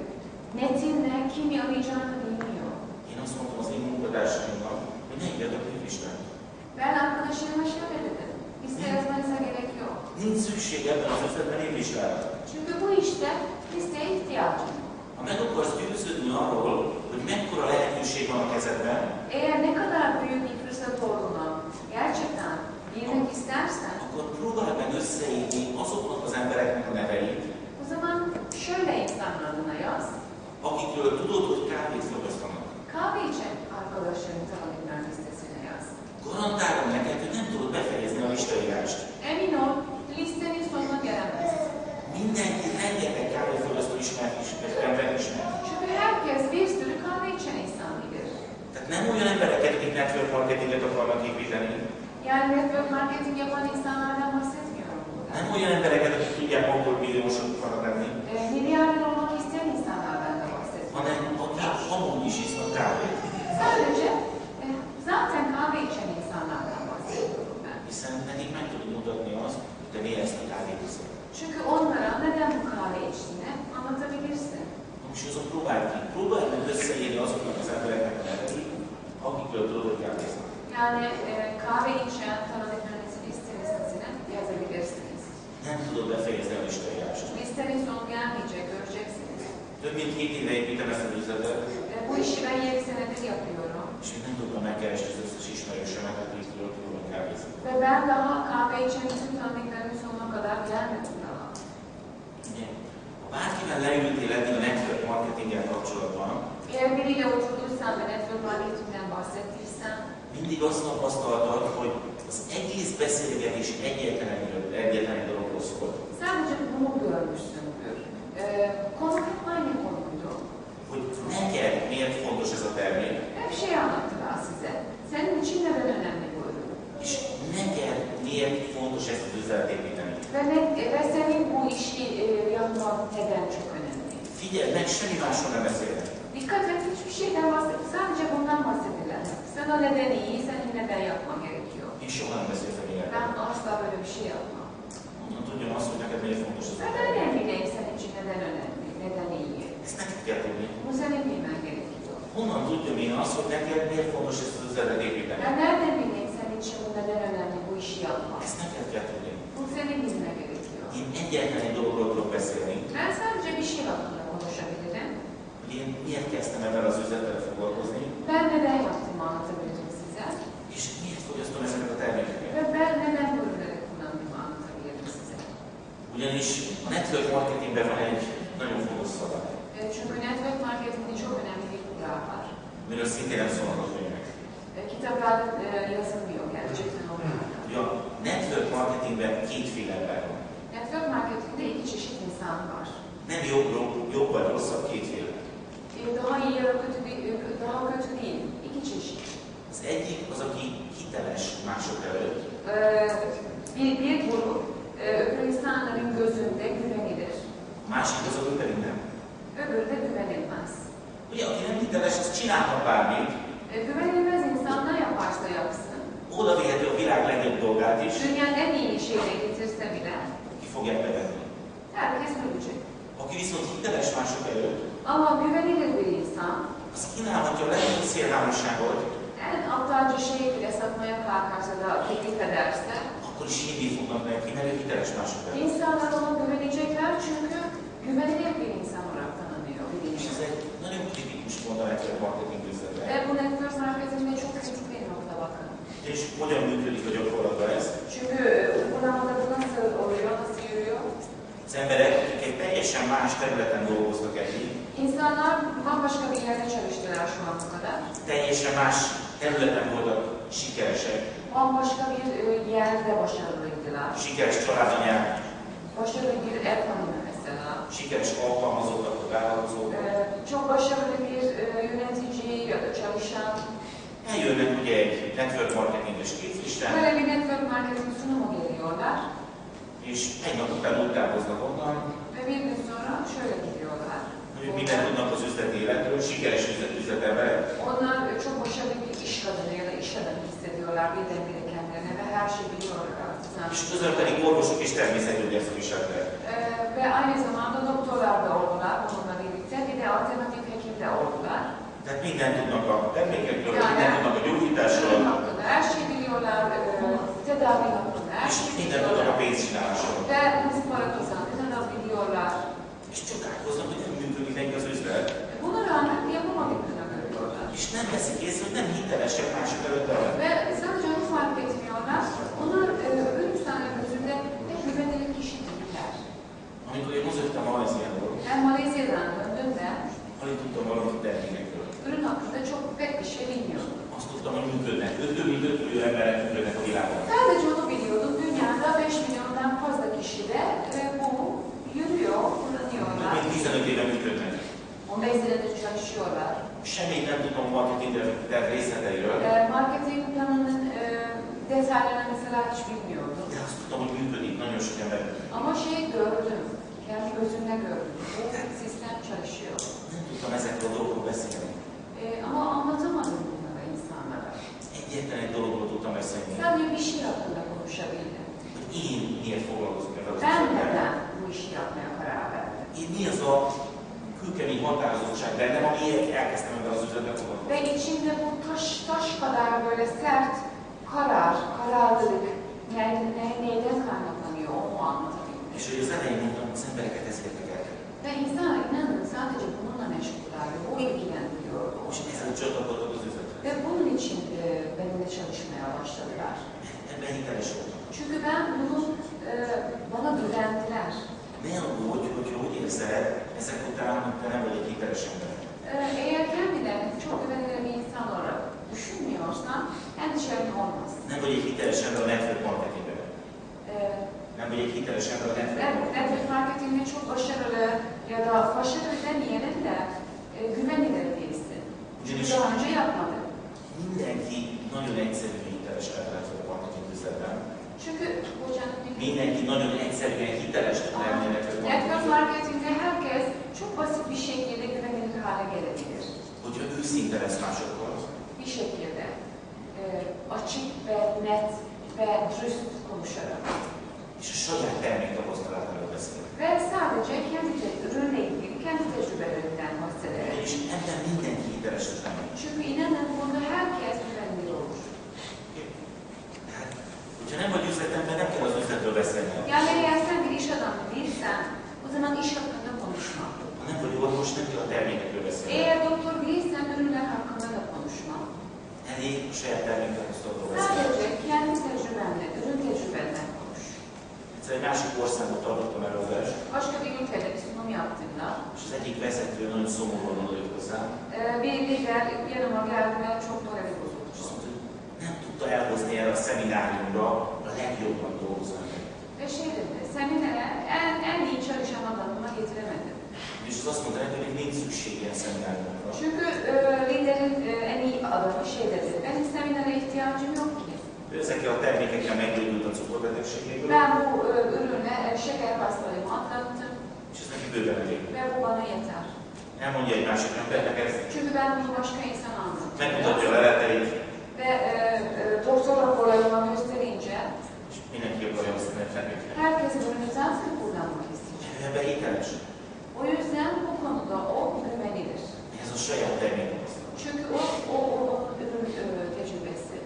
G: metinle kimi arayacağını bilmiyor.
F: Én azt mondtam az én munkatársaimnak, hogy ne írjatok névlistát.
G: Ben arkadaşlarıma şöyle dedim. Liste yazmanıza gerek yok.
F: Nincs szükség ebben az üzletben névlistára.
G: Çünkü bu işte listeye ihtiyacım.
F: Ha meg akarsz győződni arról, hogy mekkora lehetőség van a kezedben,
G: Eğer ne kadar büyük bir fırsat olduğunu gerçekten bilmek istersen,
F: akkor próbáld meg összeírni azoknak az embereknek a neveit,
G: o zaman şöyle insanlar adına yaz.
F: akikről tudod, hogy kávét fogyasztanak.
G: Kahve içen arkadaşların tanıdıklar listesine yaz.
F: Garantálom neked, hogy nem tudod befejezni a listaírást.
G: Emin ol, listenin sonuna gelemezsin.
F: Mindenki rengeteg kávéfogyasztó ismert is, embert ismer.
G: Çünkü herkes bir sürü kahve içen insan bilir.
F: Tehát nem olyan embereket, akik network marketinget akarnak építeni,
G: Yani network marketing yapan insanlardan bahsetmiyorum burada.
F: nem olyan embereket, akik tudják maguk, hogy milliómosok akarnak lenni,
G: E, milyarder olmak isteyen insanlardan da bahsetmiyorum.
F: hanem akik amúgy is isznak kávét.
G: Sadece e, zaten kahve içen insanlardan bahsediyorum ben.
F: Hiszen nekik meg tudod mutatni azt, hogy te miért ezt a kávét iszol.
G: Çünkü onlara neden bu kahve içtiğini anlatabilirsin.
F: Most azon próbáld ki, próbáld meg összeírni azoknak az embereknek a neveit, akikről tudod, hogy kávéznak.
G: Yani e, kahve içen tanıdıklarınızın listesine yazabilirsiniz.
F: Nem tudod befejezni a listaírást.
G: Listenin sonu gelmeyecek, göreceksiniz.
F: Több mint két éve építem ezt az üzletet,
G: E, bu işi ben yedi senedir yapıyorum.
F: és még nem tudtam megkeresni az összes ismerősemet, akikről tudom, hogy kávéznak.
G: Ve ben daha kahve içen bütün tanıdıklarımın sonuna kadar gelmedim daha.
F: Ugye, ha bárkivel leültél eddig a network marketinggel kapcsolatban,
G: Eğer biriyle oturduysan ve network marketingden bahsettiysen,
F: mindig azt tapasztaltad, hogy az egész beszélgetés egyetlen egy, egyetlen egy dologról szólt.
G: sadece bunu görmüşsündür. E, konu hep aynı konuydu.
F: Hogy neked miért fontos ez a termék,
G: Hep şey anlattılar size. Senin için neden önemli bu ürün?
F: és neked miért fontos ezt az üzletet építeni.
G: Ve, ne, ve senin bu işi e, yapmak neden çok önemli?
F: Figyeld meg, semmi másról nem beszélnek.
G: Dikkat et, hiçbir şeyden bahset. Sadece bundan bahsedilen. Sana neden iyi, senin neden yapman gerekiyor.
F: Én soha nem beszéltem ilyenről.
G: Ben asla böyle bir şey yapmam.
F: Honnan tudjam azt, hogy neked miért fontos ez a
G: Ben
F: termék.
G: nereden bileyim senin için neden önemli, neden iyi?
F: Ezt neked kell tudni.
G: Bu senin bilmen gerekiyor.
F: Honnan tudjam én azt, hogy neked miért fontos ezt az üzletet építeni.
G: Ben nereden bileyim senin için bu neden önemli bu işi yapmak?
F: Ezt neked kell tudni.
G: Bu senin bilmen gerekiyor.
F: Én egyetlen egy dologról tudok beszélni,
G: Ben sadece bir şey hakkında konuşabilirim.
F: hogy én miért kezdtem ebben az üzlettel foglalkozni,
G: Ben neden yaptığımı anlatabilirim size.
F: és miért fogyasztom ezeket a termékeket.
G: Ve ben neden bu ürünleri kullandığımı anlatabilirim size.
F: Ugyanis a network marketingben van egy nagyon fontos szabály,
G: E, Çünkü network marketingde çok önemli bir kural var.
F: miről szintén nem szólnak a könyvek.
G: E, Kitaplarda e, yazılmıyor gerçekten o kadar.
F: Ugye a network marketingben kétféle ember van.
G: Network marketingde iki çeşit insan var.
F: Nem jobb, jobb, jobb vagy rosszabb, kétféle.
G: E, Daha iyi ya da kötü değil, e, daha kötü değil. İki çeşit.
F: Az egyik az, aki hiteles mások előtt,
G: E, Bir, bir grup e, öbür insanların gözünde güvenilir.
F: a másik az, aki pedig nem.
G: Öbürü de güvenilmez.
F: Ugye, aki nem hiteles, az csinálhat bármit,
G: E, Güvenilmez insan ne yaparsa yapsın.
F: oda viheti a világ legjobb dolgát is,
G: Dünyanın en iyi şeyle getirse bile
F: ki fogják bevenni.
G: herkes ölecek.
F: Aki viszont hiteles mások előtt,
G: Ama güvenilir bir insan
F: az kínálhatja a legnagyobb szélhámosságot,
G: en aptalca şeyi bile satmaya kalkarsa da teklif ederse
F: akkor is hinni fognak neki, mert ő hiteles mások előtt.
G: insanlar ona güvenecekler çünkü güvenilir bir insan olarak tanınıyor.
F: És ez egy nagyon kritikus pont a network marketing üzletben.
G: Ve bu network marketingde çok kritik bir nokta bak
F: emberek, akik egy teljesen más területen dolgoztak eddig,
G: İnsanlar bambaşka bir yerde çalıştılar şu ana kadar.
F: teljesen más területen voltak sikeresek,
G: Bambaşka bir e, yerde başarılıydılar.
F: sikeres családanyák,
G: Başarılı bir ev hanımı mesela.
F: sikeres alkalmazottak, vagy vállalkozók.
G: E, çok başarılı bir e, yönetici ya da çalışan.
F: Eljönnek ugye egy network marketinges képzésen,
G: Böyle bir network marketing sunumu geliyorlar.
F: és egy nap után úgy távoznak onnan,
G: Ve bir gün sonra şöyle gidiyorlar.
F: hogy mindent tudnak az üzleti életről, sikeres üzlet, üzletemberek.
G: Onlar çok başarılı bir iş kadını ya da iş adamı hissediyorlar birdenbire kendilerine ve her şeyi biliyorlar.
F: És közben pedig orvosok és természetgyógyászok is lettek.
G: Ee, ve aynı zamanda doktorlar da oldular onunla birlikte. Bir de alternatif hekim de oldular.
F: Tehát mindent tudnak a termékekről,
G: Yani
F: mindent tudnak a
G: ürün
F: gyógyításról,
G: hakkında her şeyi biliyorlar. E, tedavi hakkında her
F: és
G: şeyi
F: mindent tudnak a
G: biliyorlar.
F: pénzcsinálásról.
G: Ve nasıl para kazandığını da biliyorlar.
F: És csodálkoznak, hogy nem működik neki az üzlet.
G: Buna rağmen yapamadıklarını görüyorlar.
F: És nem veszik észre, hogy nem hitelesek mások előtt el.
G: Ve sadece onu fark etmiyorlar. Onlar e, öbür insanların gözünde hep güvenilir kişi değiller.
F: Amikor én mozogtam Malajziából,
G: Ben Malezya'dan döndüğümde
F: alig tudtam valamit a termékekről.
G: ürün hakkında çok pek bir şey bilmiyordum.
F: Azt tudtam, hogy működnek. Öt több mint öt millió emberek működnek a világon.
G: Sadece onu biliyordum. Dünyada beş milyondan fazla kişi de e, bu yürüyor,
F: Több
G: kullanıyorlar.
F: mint tizenöt éve működnek.
G: on beş senedir çalışıyorlar.
F: Semmit nem tudom a marketing terv részleteiről,
G: E, marketing planının e, detaylarını mesela hiç bilmiyordum.
F: de azt tudtam, hogy működik nagyon sok ember.
G: Ama şeyi gördüm. Yani gözümle gördüm. Bu sistem çalışıyor.
F: Nem tudtam ezekről a dolgokról beszélni.
G: E, ama anlatamadım bunlara insanlara.
F: Egyetlen egy dologról tudtam beszélni,
G: Sadece bir şey hakkında konuşabildim.
F: hogy én miért foglalkozok ezzel az
G: Ben
F: üzlettel.
G: neden bu işi yapmaya karar verdim?
F: Én mi az a kőkemény határozottság bennem, amiért elkezdtem ebben az üzletben foglalkozni.
G: Ve içinde bu taş, taş kadar böyle sert karar, kararlılık ne, ne, neyden kaynaklanıyor onu anlatabildim.
F: És hogy az elején mondtam, az embereket ez érdekel.
G: Ve insan inanın sadece bununla meşguller ve bu ilgilendiriyor.
F: És ezzel csatlakoztak az üzlet.
G: Ve bunun için e, benimle çalışmaya başladılar.
F: Ebben hiteles voltam.
G: Çünkü ben bunu e, bana güvendiler.
F: Ne aggódj, hogyha úgy érzed ezek után, hogy te nem vagy egy hiteles ember.
G: E, eğer kendilerini çok güvenilir bir insan olarak düşünmüyorsan endişelerin olmaz.
F: Nem vagy egy hiteles ember a network marketingben.
G: E,
F: Nem vagy egy hiteles ember a network
G: Evet,
F: marketingben.
G: network marketingde çok başarılı ya da başarılı demeyelim de e, güvenilir değilsin. Çünkü
F: Ugyanis
G: daha önce yapmadım.
F: mindenki nagyon egyszerű hiteles lehet a network marketing üzletben.
G: Çünkü hocam
F: Mindenki nagyon egyszerűen hiteles tud lenni a network
G: network
F: marketingben.
G: marketingde herkes çok basit bir şekilde güvenilir hale gelebilir.
F: Hogyha őszinte lesz másokkal,
G: Bir şekilde e, açık ve net ve dürüst konuşarak.
F: és a saját termék tapasztalatáról beszél.
G: Ve sadece kendi te- ürünle ilgili kendi tecrübelerinden bahsederek.
F: És ebben mindenki hiteles tud lenni.
G: Çünkü inanın bunda herkes güvenilir olur.
F: Tehát, hogyha nem vagy üzletemben, nem kell az üzletről beszélni.
G: Yani eğer sen bir iş adamı değilsen, o zaman iş hakkında konuşma.
F: Ha nem vagy orvos, nem kell a termékekről beszélni.
G: Eğer doktor değilsen ürünler hakkında da konuşma.
F: Elég a saját terméktapasztalatról beszélni.
G: Sadece kendi tecrübenle, ürün tecrübenden konuş.
F: Egyszer egy másik országot tartottam előadást,
G: Başka bir ülkede bir sunum yaptığımda
F: és az egyik vezető nagyon szomorúan odajött hozzám,
G: e, bir lider yanıma geldi ve çok morali
F: és
G: bozuldu.
F: azt mondta, hogy nem tudta elhozni erre a szemináriumra a legjobban dolgozókat.
G: Ve şey dedi, seminere en, en iyi çalışan adamıma getiremedim.
F: És az azt mondta nekem, hogy nincs szükség ilyen szemináriumra.
G: Çünkü e, liderin e, en iyi adamı şey dedi, benim seminere ihtiyacım yok ki.
F: Ő ezekkel a termékekkel meggyógyult a cukorbetegségéből,
G: Ben bu e, ürünle e, şeker hastalığımı atlattım
F: és ez neki bőven elég.
G: ve bu bana yeter.
F: Elmondja egy másik embernek ezt,
G: Çünkü ben bunu başka insan
F: megmutatja a
G: anlattım.
F: leleteit,
G: Ve e, e, doktor raporlarıma gösterince
F: és mindenki akarja használni a terméket.
G: herkes ürünü zaten kullanmak isteyecek.
F: Ő ebben hiteles.
G: O yüzden bu konuda o güvenilir.
F: Ez a saját termék tapasztalat.
G: Çünkü o, o, o onun ürün e, tecrübesi.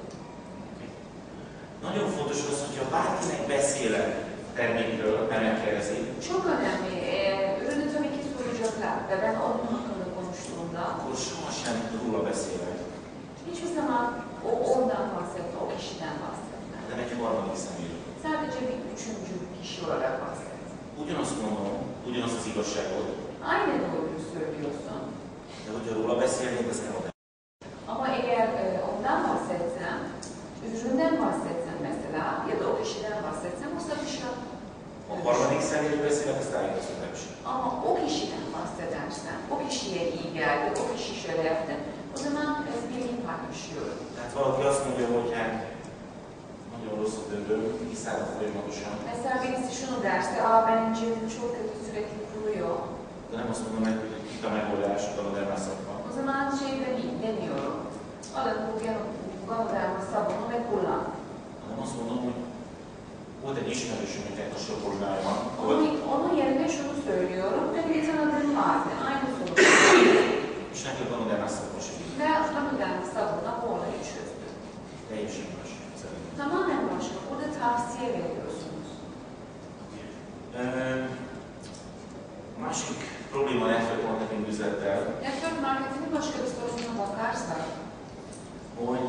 F: Nagyon fontos az, hogyha bárkinek beszélek termékről, nem megkérdezi,
G: Çok önemli. E, ürünü tabii ki soracaklar ve ben onun hakkında konuştuğumda
F: akkor sohasem róla beszélek,
G: hiçbir zaman o ondan bahsetme, o kişiden bahsetme.
F: hanem egy harmadik személyről.
G: Sadece bir üçüncü kişi olarak bahset.
F: ugyanazt mondom, ugyanazt az igazságot,
G: Aynı doğruyu söylüyorsun.
F: de hogyha róla beszélnék, az nem oda.
G: Ama eğer e, ondan bahsetsem, üründen bahsetsem mesela ya da o kişiden bahsetsem o satışa.
F: A harmadik személyről beszélek, azt állítoztatom is.
G: Ama o kişiden bahsedersen, o kişiye iyi geldi, o kişi şöyle yaptı, o zaman ez bilgi paylaşıyorum.
F: Tehát valaki azt mondja, hogy hát nagyon rosszat döntök, kiszállok folyamatosan.
G: Mesela birisi şunu derse, aa benim cebim çok kötü sürekli kuruyor.
F: De nem azt mondom meg, hogy itt a megoldás a ganodermászatban.
G: O zaman şey demeyeyim, demiyorum. Alın bu ganoderma sabunu ve kullan.
F: Hanem azt mondom, hogy volt egy ismerősöm, egy a problémája,
G: Onun, onun yerine şunu söylüyorum, benim bir tanıdığım vardı, aynı sorun.
F: és neki a ganodermászatban sem így.
G: Ve ganoderma sabunla bu olayı çözdü.
F: Teljesen más szerintem.
G: Tamamen başka, burada tavsiye veriyorsunuz.
F: A másik probléma a network marketing üzlettel,
G: Network marketingin başka bir sorununa bakarsak,
F: hogy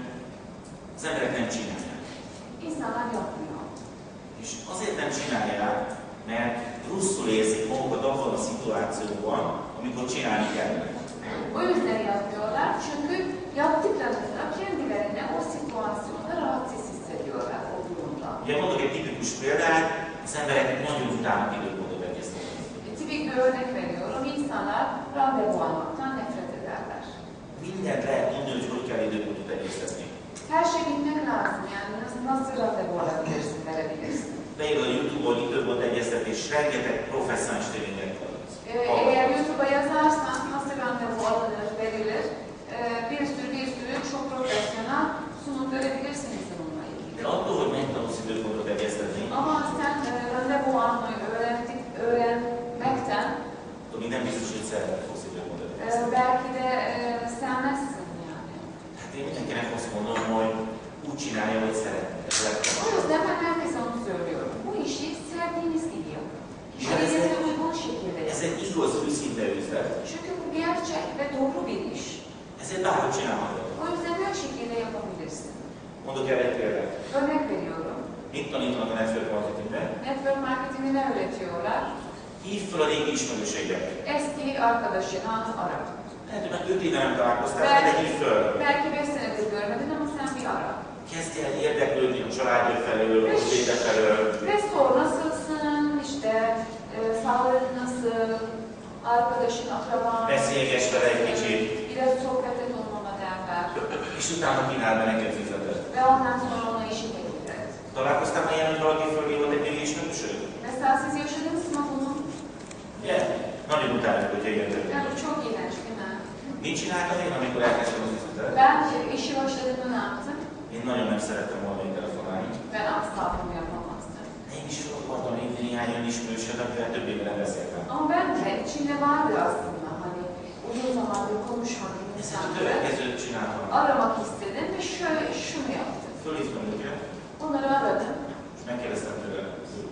F: az emberek nem csinálják.
G: insanlar yapmıyor.
F: És azért nem csinálják, mert rosszul érzik magukat abban a szituációban, amikor csinálni kellene.
G: O yüzden yapmıyorlar çünkü yaptıklarında kendilerine o situasyonda rahatsız hissediyorlar o durumda.
F: Ugye mondok egy tipikus példát, az emberek nagyon utálnak időpontot egyeztetni.
G: Tipik bir örnek veriyorum, insanlar randevu almaktan nefret ederler.
F: Mindent lehet tudni, hogy hogy kell időpontot egyeztetni.
G: Her şey bilmek lazım yani nasıl, nasıl randevu alabilirsin, verebilirsin.
F: Beírod a YouTube-on időpont egyeztetés, rengeteg professzionális tréninget van.
G: Ee, eğer YouTube'a yazarsan nasıl randevu alınır, verilir, ee, bir sürü bir sürü çok profesyonel sunum görebilirsiniz bununla ilgili.
F: De attól, hogy megtanulsz időpontot egyeztetni,
G: Ama sen e, randevu almayı öğrendik, öğrenmekten
F: akkor nem biztos, hogy szeretni fogsz időpontot
G: e,
F: egyeztetni.
G: belki de e, sevmezsin yani.
F: Hát én mindenkinek azt mondom, hogy úgy csinálja, hogy szeretni. Ez a
G: O
F: legfontosabb.
G: yüzden ben herkese onu söylüyorum. Bu işi sevdiğiniz gibi yapın. İşinize uygun şekilde
F: Ez
G: yapın.
F: egy igaz, őszinte üzlet.
G: Çünkü bu gerçek ve doğru bir iş.
F: Ezért bárhogy csinálhatod.
G: O yüzden her şekilde yapabilirsin.
F: Mondok el egy példát.
G: Örnek veriyorum.
F: Mit tanítanak a network marketingben?
G: Network marketingi ne öğretiyorlar?
F: Hívd fel a régi ismerőseidet.
G: Eski arkadaşını ara.
F: Lehet, hogy már öt éve nem találkoztál, de hívd föl.
G: Belki beş senedir görmedin ama sen bir ara.
F: Kezdj el érdeklődni a családja felől, a véde felől.
G: Ve sor nasılsın, işte e, sağlığın nasıl, arkadaşın, akraban.
F: Beszélgess vele egy kicsit,
G: Biraz sohbet et onunla derler.
F: és utána kínál be neked üzletet.
G: Ve ondan sonra ona işi teklif et.
F: Találkoztál már ilyen, hogy valaki fölhívott egy régi ismerősöd?
G: Mesela siz yaşadınız mı bunu?
F: Ugye? Nagyon utáljuk, hogyha ilyen történik.
G: Yani çok iğrenç değil mi?
F: Mit csináltam én, amikor elkezdtem az üzletet?
G: Ben işi başladığımda ne yaptım?
F: Én nagyon nem szerettem volna így telefonálni.
G: Ben asla bunu yapamazdım.
F: Én is fel akartam hívni néhány olyan ismerősöd, akivel több éve nem beszéltem.
G: Ama ben de içimde vardı aslında hani uzun zamandır konuşmadığım
F: Ezért a
G: insanları
F: következőt csináltam.
G: aramak istedim ve şöyle şunu yaptım.
F: Fölhívtam őket,
G: Onları aradım
F: és megkérdeztem tőle.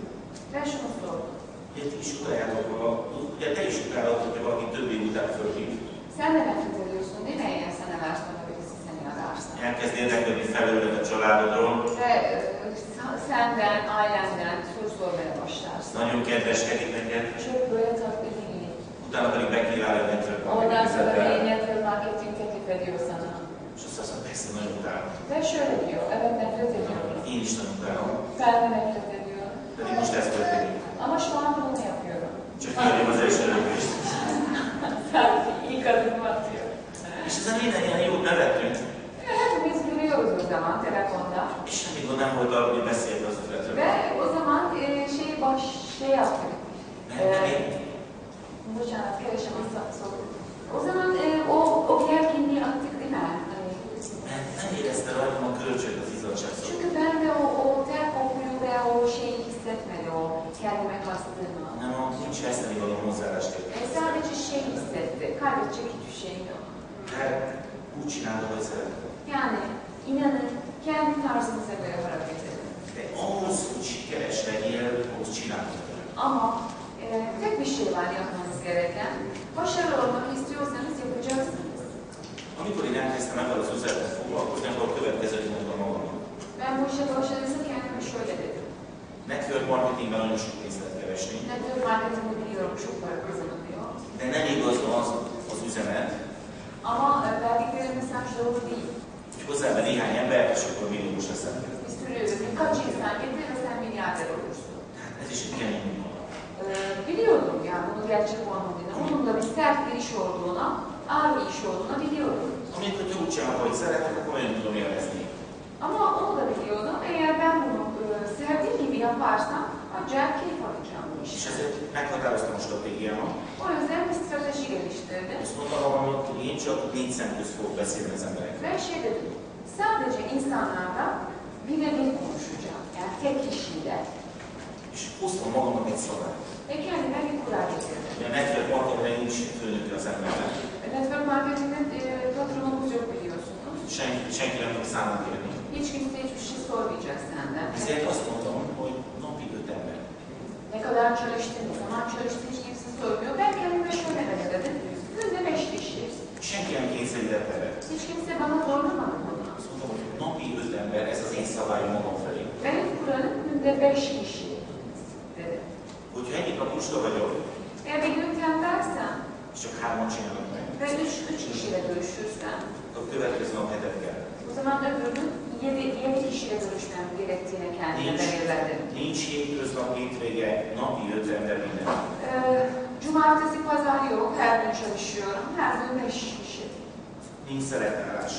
G: ve şunu sordum.
F: Ugye ti is utáljátok, a, ugye te is utálod, hogy valaki több év után fölhív.
G: Sen de nefret ediyorsun değil mi eğer seneler sonra birisi seni ararsa?
F: Elkezd érdeklődni felőled a családodról.
G: Ve e, senden, ailenden soru sormaya başlarsın.
F: Nagyon kedveskedik neked.
G: Çok böyle tatlı değil.
F: Utána pedig bekíválja a network
G: Ondan sonra bir
F: marketing
G: network marketing teklif ediyor sana.
F: és azt azt mondja, persze, nagyon utálom.
G: Ve şöyle diyor, evet nefret ediyorum.
F: Én is nagyon utálom.
G: Ben de nefret ediyorum.
F: Pedig most ez történik.
G: Ama şu an bunu yapıyorum.
F: Csak jönjön az első lépést.
G: Sanki ilk adımı atıyor.
F: És ezen minden ilyen jót nevettünk,
G: Hepimiz gülüyoruz o zaman telefonda.
F: és semmi gond nem volt arról, hogy beszélt az üzletről.
G: Ve o zaman e, şey baş şey yaptık.
F: Mert nem én,
G: Boşanat, kereşemez soru. O zaman e, o, o gerginliği attık değil mi? Hani,
F: mert nem érezte rajtam a kölcsöt, az izzadság szó.
G: çünkü ben de o, o ter kokuyu ve o şeyi hissetmedi, o kendime kastığımı.
F: Nem, a nincs veszteni való hozzáállást
G: E,
F: érte.
G: sadece şey hissetti, kaybedecek hiçbir şeyim yok.
F: Tehát úgy csinálod, hogy szereted.
G: Yani inanın kendi tarzınıza göre hareket edin.
F: De ahhoz, hogy sikeres legyél, ahhoz csinálod.
G: Ama e, tek bir şey var yapmanız gereken. Başarılı olmak istiyorsanız yapacaksınız.
F: Amikor én elkezdtem ebben az üzlettel foglalkozni, akkor a következőt mondtam magamnak.
G: Ben bu işe başladığımda kendime şöyle dedim.
F: Network marketingben nagyon sok pénzt lehet keresni.
G: Network marketingben biliyorum çok para kazanılıyor.
F: De nem igaz az az üzenet,
G: Ama e, verdikleri mesaj doğru değil.
F: hogy hozzá be néhány ember, és akkor milliós leszel.
G: Bir sürü, birkaç insan getir ve sen milyarder olursun.
F: Hát ez is egy kemény munka.
G: Ee, biliyordum yani bunu gerçek olmadığını. Onun da bir sert bir iş olduğuna, ağır bir iş olduğuna biliyordum.
F: Amit, hogyha úgy csinálom, hogy szeretek, akkor nagyon tudom élvezni.
G: Ama onu da biliyordum. Eğer ben bunu e, sevdiğim gibi yaparsam acayip keyif alacağım bu
F: És
G: işten.
F: ezért meghatároztam a stratégiámat.
G: O yüzden bir strateji geliştirdim.
F: Azt mondtam magamnak, hogy én csak négy szem közt fogok beszélni az emberekkel.
G: Ve şey dedim, sadece insanlarla birebir konuşacağım. Yani tek kişiyle.
F: És hoztam magamnak egy szabályt.
G: Ve kendime bir kural getirdim.
F: A network marketingben nincs főnöke az embernek.
G: Network marketing'de e, patronumuz yok biliyorsunuz.
F: Senki, senki nem fog számon kérni.
G: Hiç kimse hiçbir şey sormayacak senden.
F: Ezért azt mondtam, hogy napi öt ember.
G: Ne kadar çalıştığın, ne zaman çalıştığın hiç kimse sormuyor. Ben kendime şöyle belirledim. Günde beş kişi.
F: Senki nem kényszerített erre.
G: Hiç kimse bana zorlamadı bunu.
F: Azt mondtam, hogy napi öt ember, ez az én szabályom magam felé.
G: Benim kuralım günde beş kişi dedi.
F: Hogyha egyik nap lusta vagyok,
G: Eğer bir gün tembelsen
F: és csak hármat csinálok meg,
G: ve üç, üç kişiyle görüşürsen,
F: akkor a következő nap hetet kell.
G: o zaman öbür gün yedi, yedi kişiyle görüşmem gerektiğine kendime
F: Nincs,
G: belirledim.
F: nincs hétköznap, hétvége, napi öt ember minden.
G: Ee, cumartesi, pazar yok. Her gün çalışıyorum. Her gün beş kişi.
F: Nincs szeretállás.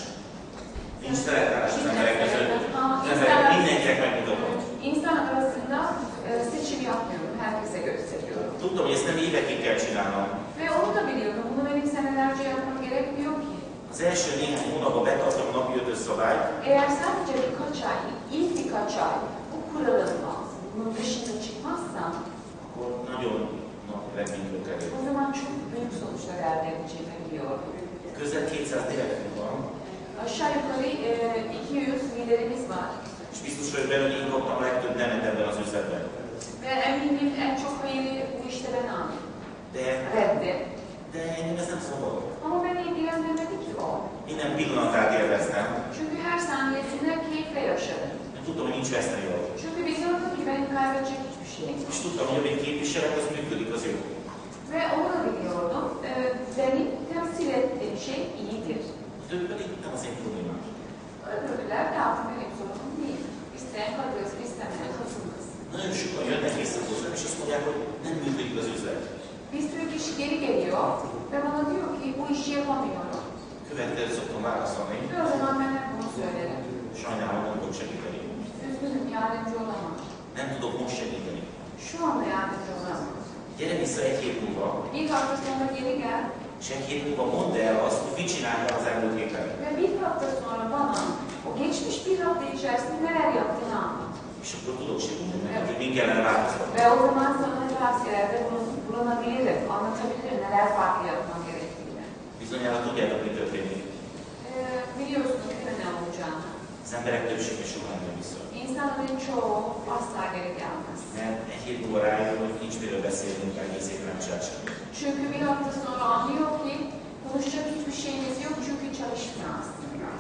F: Nincs szeretállás az emberek között.
G: Ama
F: Az emberek
G: insanlar,
F: mindenkinek megmutatom.
G: insan arasında e, seçim yapmıyorum. Herkese gösteriyorum.
F: Tudtam, hogy ezt nem évekig kell csinálnom.
G: Ve onu da biliyordum. Bunu benim senelerce yapmam gerekmiyor ki.
F: Az első néhány hónapban betartom a napi ötös szabályt,
G: Eğer sadece birkaç ay, ilk birkaç ay bu kuralımla bunun dışına çıkmazsam
F: akkor nagyon nagy eredményről
G: o
F: kerül.
G: zaman çok büyük sonuçlar elde edeceğimi biliyordum.
F: Közel kétszáz direktünk van,
G: Aşağı yukarı e, iki yüz liderimiz var.
F: és biztos vagyok benne, hogy én kaptam a legtöbb nemet ebben az üzletben.
G: Ve eminim en çok hayırı bu işte ben aldım.
F: De,
G: Reddi.
F: de engem ez nem szabad.
G: Ama beni ilgilendirmedi ki o.
F: Minden pillanatát élveztem.
G: Çünkü her saniyesinde keyifle yaşadım.
F: Én tudtam, hogy nincs veszteni való.
G: Çünkü biliyordum ki benim kaybedecek hiçbir şeyim yok.
F: És tudtam, hogy amit képviselek, az működik, az jó.
G: Ve onu da biliyordum. E, benim temsil ettiğim şey iyidir.
F: A többi pedig nem az én problémám.
G: Öbürler de artık benim sorunum değil. İsteyen katılsın, istemeyen katılmasın.
F: Nagyon sokan jönnek vissza hozzám, és azt mondják, hogy nem működik az üzlet.
G: Bir sürü kişi geri geliyor ve bana diyor ki bu işi yapamıyorum.
F: Következő szoktam válaszolni,
G: Ve o zaman ben hep bunu söylerim.
F: sajnálom, nem tudok segíteni.
G: Üzgünüm, yardımcı olamam.
F: Nem tudok most segíteni.
G: Şu anda yardımcı olamam.
F: Gyere vissza egy hét múlva,
G: Bir hafta sonra geri gel
F: és egy hét múlva mondd el azt, hogy mit csináltál az elmúlt héten.
G: ve bir hafta sonra bana o geçmiş bir hafta içerisinde neler yaptığını anlat.
F: És akkor tudok segíteni neked, hogy min kellene változtatni.
G: Ve o zaman sana tavsiyelerde bulun- bulunabilirim, anlatabilirim neler farklı yapmam gerektiğini.
F: Bizonyára tudjátok, mi történik.
G: Ee, biliyorsunuz değil mi ne olacağını.
F: Az emberek többsége soha nem jön vissza.
G: İnsanların çoğu asla geri gelmez.
F: Mert egy hét múlva rájön, hogy nincs miről beszélnünk, egész évben nem csinál semmit.
G: Çünkü bir hafta sonra anlıyor ki konuşacak hiçbir şeyimiz yok çünkü çalışmıyor aslında.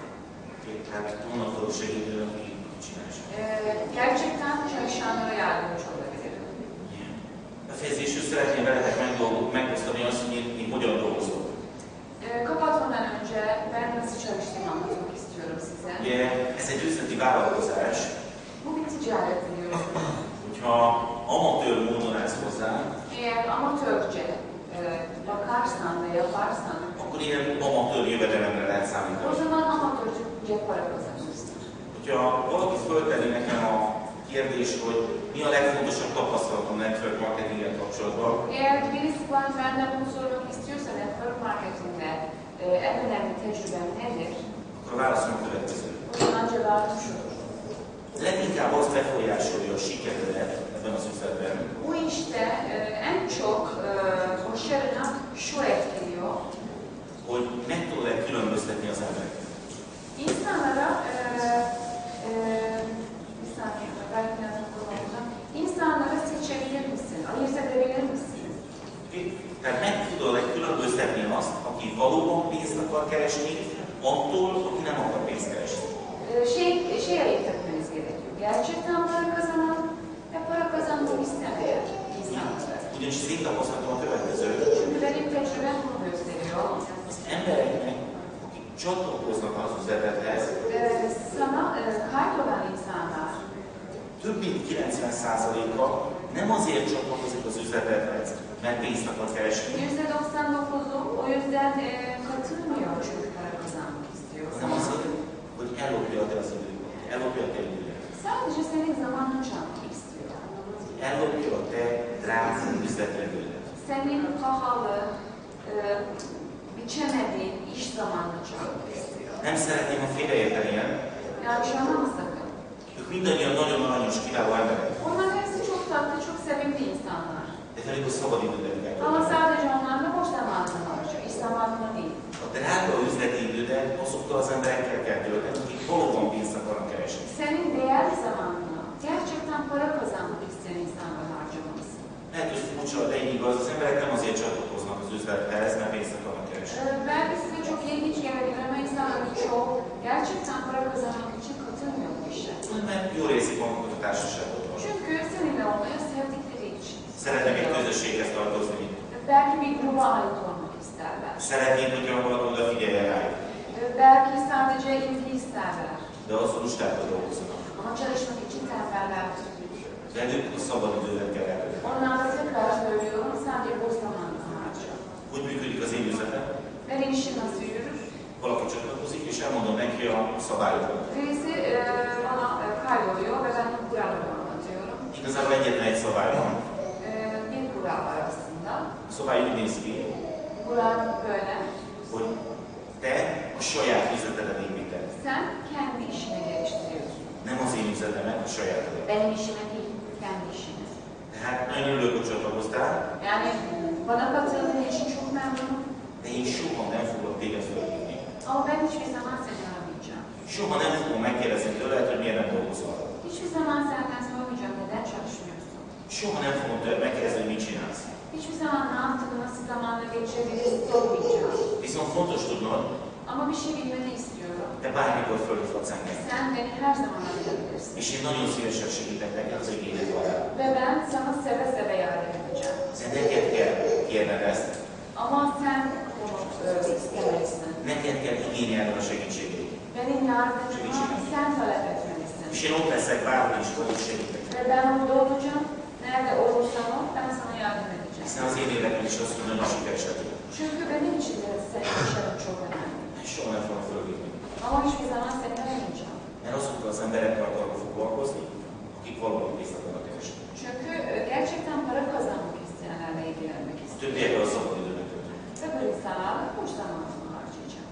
F: Hát onnan tudok segíteni, hogy mit csinálj semmit.
G: Ee, gerçekten çalışanlara yardımcı olabilirim.
F: Befejezésül szeretném veletek megdolgok- megosztani azt, hogy én, én hogyan dolgozok.
G: Ee, kapatmadan önce ben nasıl çalıştığımı anlatmak istiyorum size.
F: Ugye ez egy üzleti vállalkozás,
G: Bu bir ticaret biliyorsunuz.
F: hogyha amatőr módon állsz hozzá,
G: Eğer amatörce e, bakarsan ve yaparsan
F: akkor ilyen amatőr jövedelemre lehet
G: o
F: számítani.
G: zaman amatörce para kazanırsın.
F: Hogyha valaki föltenni nekem a kérdést, hogy mi a legfontosabb tapasztalatom network marketinggel kapcsolatban,
G: Eğer birisi bana benden bunu sormak istiyorsa network marketing'de e, en önemli tecrübem nedir?
F: akkor a válaszom a következő.
G: O zaman cevabım şudur.
F: Leginkább azt befolyásolja a sikeredet ebben az üzletben,
G: Bu işte e, en çok e, başarına şu etkiliyor.
F: hogy meg tudod-e különböztetni az embereket.
G: İnsanlara e, e, bir saniye belki biraz kullanacağım. İnsanlara seçebilir misin? Ayırt edebilir misin?
F: Tehát meg tudod-e különböztetni azt, aki valóban pénzt akar keresni, attól, aki nem akar pénzt keresni.
G: E, şey, şey ayırt etmeniz gerekiyor. Gerçekten para kazanan ve para kazanmak istemeyen insanları.
F: Ugyanis az én tapasztalatom a következő.
G: Çünkü benim tecrübem bunu gösteriyor.
F: Az embereknek, akik csatlakoznak az üzletedhez,
G: Ee, sana e, kaydolan insanlar
F: több mint kilencven százaléka nem azért csatlakozik az üzletedhez, mert pénzt akar keresni,
G: yüzde doksan dokuzu o yüzden e, katılmıyor çünkü para kazanmak istiyor.
F: hanem azért, hogy ellopja a te az időt, ellopja a te időt,
G: Sadece senin zamanını çalmak istiyor.
F: ellopja a te drága üzleti idődet.
G: Senin pahalı, e, biçemediğin iş zamanını çalmak istiyor.
F: Nem szeretném, ha félreértenél,
G: Yanlış anlama sakın.
F: ők mindannyian nagyon aranyos, kiváló emberek,
G: Onların hepsi çok tatlı, çok sevimli insanlar.
F: de velük a szabad idődet kell
G: Ama
F: tölteni.
G: sadece onlarla boş zamanını harcıyor, iş zamanını değil.
F: A drága üzleti idődet azokkal az emberekkel kell tölteni, akik valóban pénzt akarnak keresni.
G: Senin değerli zamanını gerçekten para kazanmak isteyen insanlara harcamalısın.
F: Lehet, hogy furcsa, de így igaz, az emberek nem azért csatlakoznak az üzlethez, mert pénzt akarnak keresni.
G: Ee, belki size çok ilginç gelebilir ama insanların çoğu gerçekten para kazanmak için katılmıyor bu işe.
F: Mert jól érzik magukat a társaságban.
G: Çünkü seninle olmayı sevdikleri için.
F: Szeretnek egy közösséghez tartozni.
G: Belki bir gruba ait olmak isterler.
F: Szeretnék, hogyha valaki odafigyeljen rájuk.
G: Ee, belki sadece ilgi isterler.
F: De az lustákkal dolgoznak.
G: Ama çalışmak için tembeller.
F: Velük a szabad idődet kell eltölteni.
G: Onlarla tekrar söylüyorum, sadece boş zamanını harca.
F: Hogy működik az én üzletem?
G: Benim işim nasıl yürür?
F: Valaki csatlakozik, és elmondom neki a szabályokat.
G: Birisi e, bana e, kaydoluyor ve ben bu kuralları anlatıyorum.
F: Igazából egyetlen egy szabály van.
G: E, bir kural var aslında.
F: A szabály úgy néz ki,
G: Kural böyle.
F: hogy te a saját üzletedet építed.
G: Sen kendi işini geliştiriyorsun.
F: Nem az én üzletemet, a sajátodat.
G: Benim işime değil, kendi işini.
F: Tehát nagyon örülök, hogy csatlakoztál,
G: Yani bana katıldığın için çok memnunum.
F: de én soha nem fogok téged fölhívni.
G: Ama ben hiçbir zaman seni aramayacağım.
F: Soha nem fogom megkérdezni tőled, hogy miért nem dolgozol.
G: Hiçbir zaman senden sormayacağım neden çalışmıyorsun.
F: Soha nem fogom tőled megkérdezni, hogy mit csinálsz.
G: Hiçbir zaman ne yaptığını, nasıl zamanla geçirebiliriz sormayacağım.
F: Viszont fontos tudnod,
G: Ama bir şey bilmeni istiyorum.
F: te bármikor fölhívhatsz engem.
G: Sen beni her zaman arayabilirsin.
F: És én nagyon szívesen segítek neked az igényed van.
G: Ve ben sana seve seve yardım edeceğim.
F: De neked kell kérned ezt.
G: Ama sen bunu e, istemelisin.
F: Neked kell igényelned a segítségét.
G: Benim yardımımı sen talep etmelisin.
F: És én ott leszek bárhol is, hogy segítek.
G: Ve ben orada olacağım. Nerede olursan ol, ben sana yardım edeceğim.
F: Hiszen az én életem is az, hogy nagyon sikeres legyek.
G: Çünkü benim için de senin başarın çok önemli.
F: Soha nem fogom fölhívni.
G: Ama hiçbir zaman seni aramayacağım.
F: Mert azokkal az emberekkel akarok foglalkozni, akik valóban pénzt akarnak keresni.
G: Çünkü e, gerçekten para kazanmak isteyenlerle ilgilenmek
F: A
G: istiyorum.
F: többiekkel a szabad időnek töltök.
G: Öbür insanlarla boş zamanımı harcayacağım.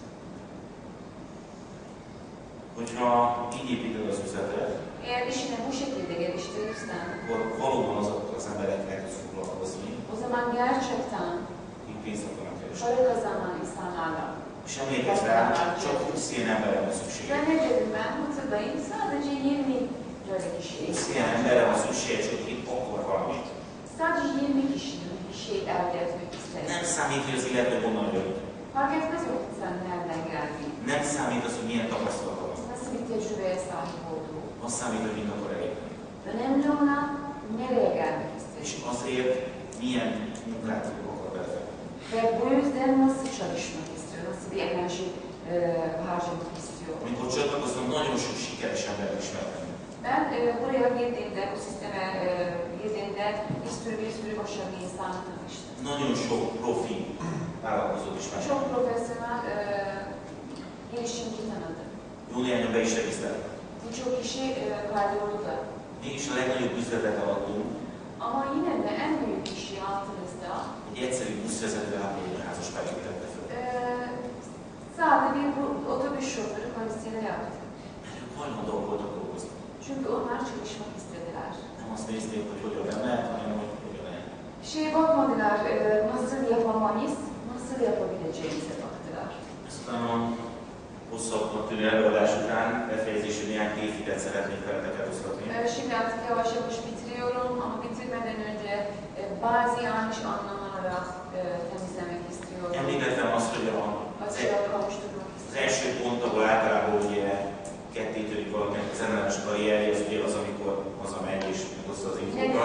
F: Hogyha így építed az üzletet,
G: Eğer işini bu şekilde geliştirirsen,
F: akkor valóban azokkal az emberekkel tudsz foglalkozni,
G: o zaman gerçekten
F: akik pénzt akarnak keresni.
G: para kazanan insanlarla.
F: És emlékezz rá, csak húsz ilyen emberre van szükség.
G: Ben ne dedim ben? Hatırlayın. Sadece yirmi böyle kişi.
F: húsz ilyen emberre van szükség, csak itt akar valamit.
G: Sadece yirmi kişinin bir şey elde etmek ister.
F: Nem számít, hogy az illető honnan jött.
G: Fark etmez o sen nereden geldiğin.
F: Nem számít az, hogy milyen tapasztalata van.
G: Nasıl bir tecrübeye sahip olduğu.
F: Az számít, hogy mit akar elérni.
G: Önemli olan nereye gelmek
F: És
G: istiyor.
F: azért milyen munkát akar belefektetni.
G: Ve bu yüzden nasıl çalışmak istiyor. Nasıl bir enerji e, harcamak istiyor.
F: Amikor csatlakoztam, nagyon sok sikeres embert ismertem.
G: Ben e, buraya girdiğimde, bu sisteme e, girdiğimde bir sürü bir sürü başarılı insanla tanıştım.
F: Nagyon sok profi vállalkozót ismertem.
G: Çok profesyonel e, girişimci tanıdım.
F: Jó néhányan be is regisztráltak.
G: Birçok kişi e, kaydoldu da.
F: Mégis a legnagyobb üzletet alattunk,
G: Ama yine de en büyük kişi altımızda
F: egy egyszerű buszvezető ápolói házaspárt tette föl.
G: e, sade bir bu, otobüs şoförü karısıyla yaptı.
F: Mert ők hajlandóak voltak dolgozni.
G: Çünkü onlar çalışmak istediler.
F: Nem azt nézték, hogy hogyan lenne, hanem hogy hogyan lehet.
G: Şey bakmadılar, e, nasıl yapamayız, nasıl yapabileceğimize baktılar.
F: Aztán a hosszabbnak tűnő előadás után befejezésű néhány tévhitet szeretnék veletek eloszlatni.
G: E, şimdi artık yavaş yavaş bitiriyorum ama bitirmeden önce e, bazı yanlış anlamalara e, temizlemek istiyorum.
F: Említettem azt, hogy a, az,
G: Açığa kavuşturmak
F: az
G: istiyorum.
F: első pont, ahol általában ugye ketté törik valakinek az ellenes karrierje, az ugye az, amikor hazamegy és meghozza az infókat.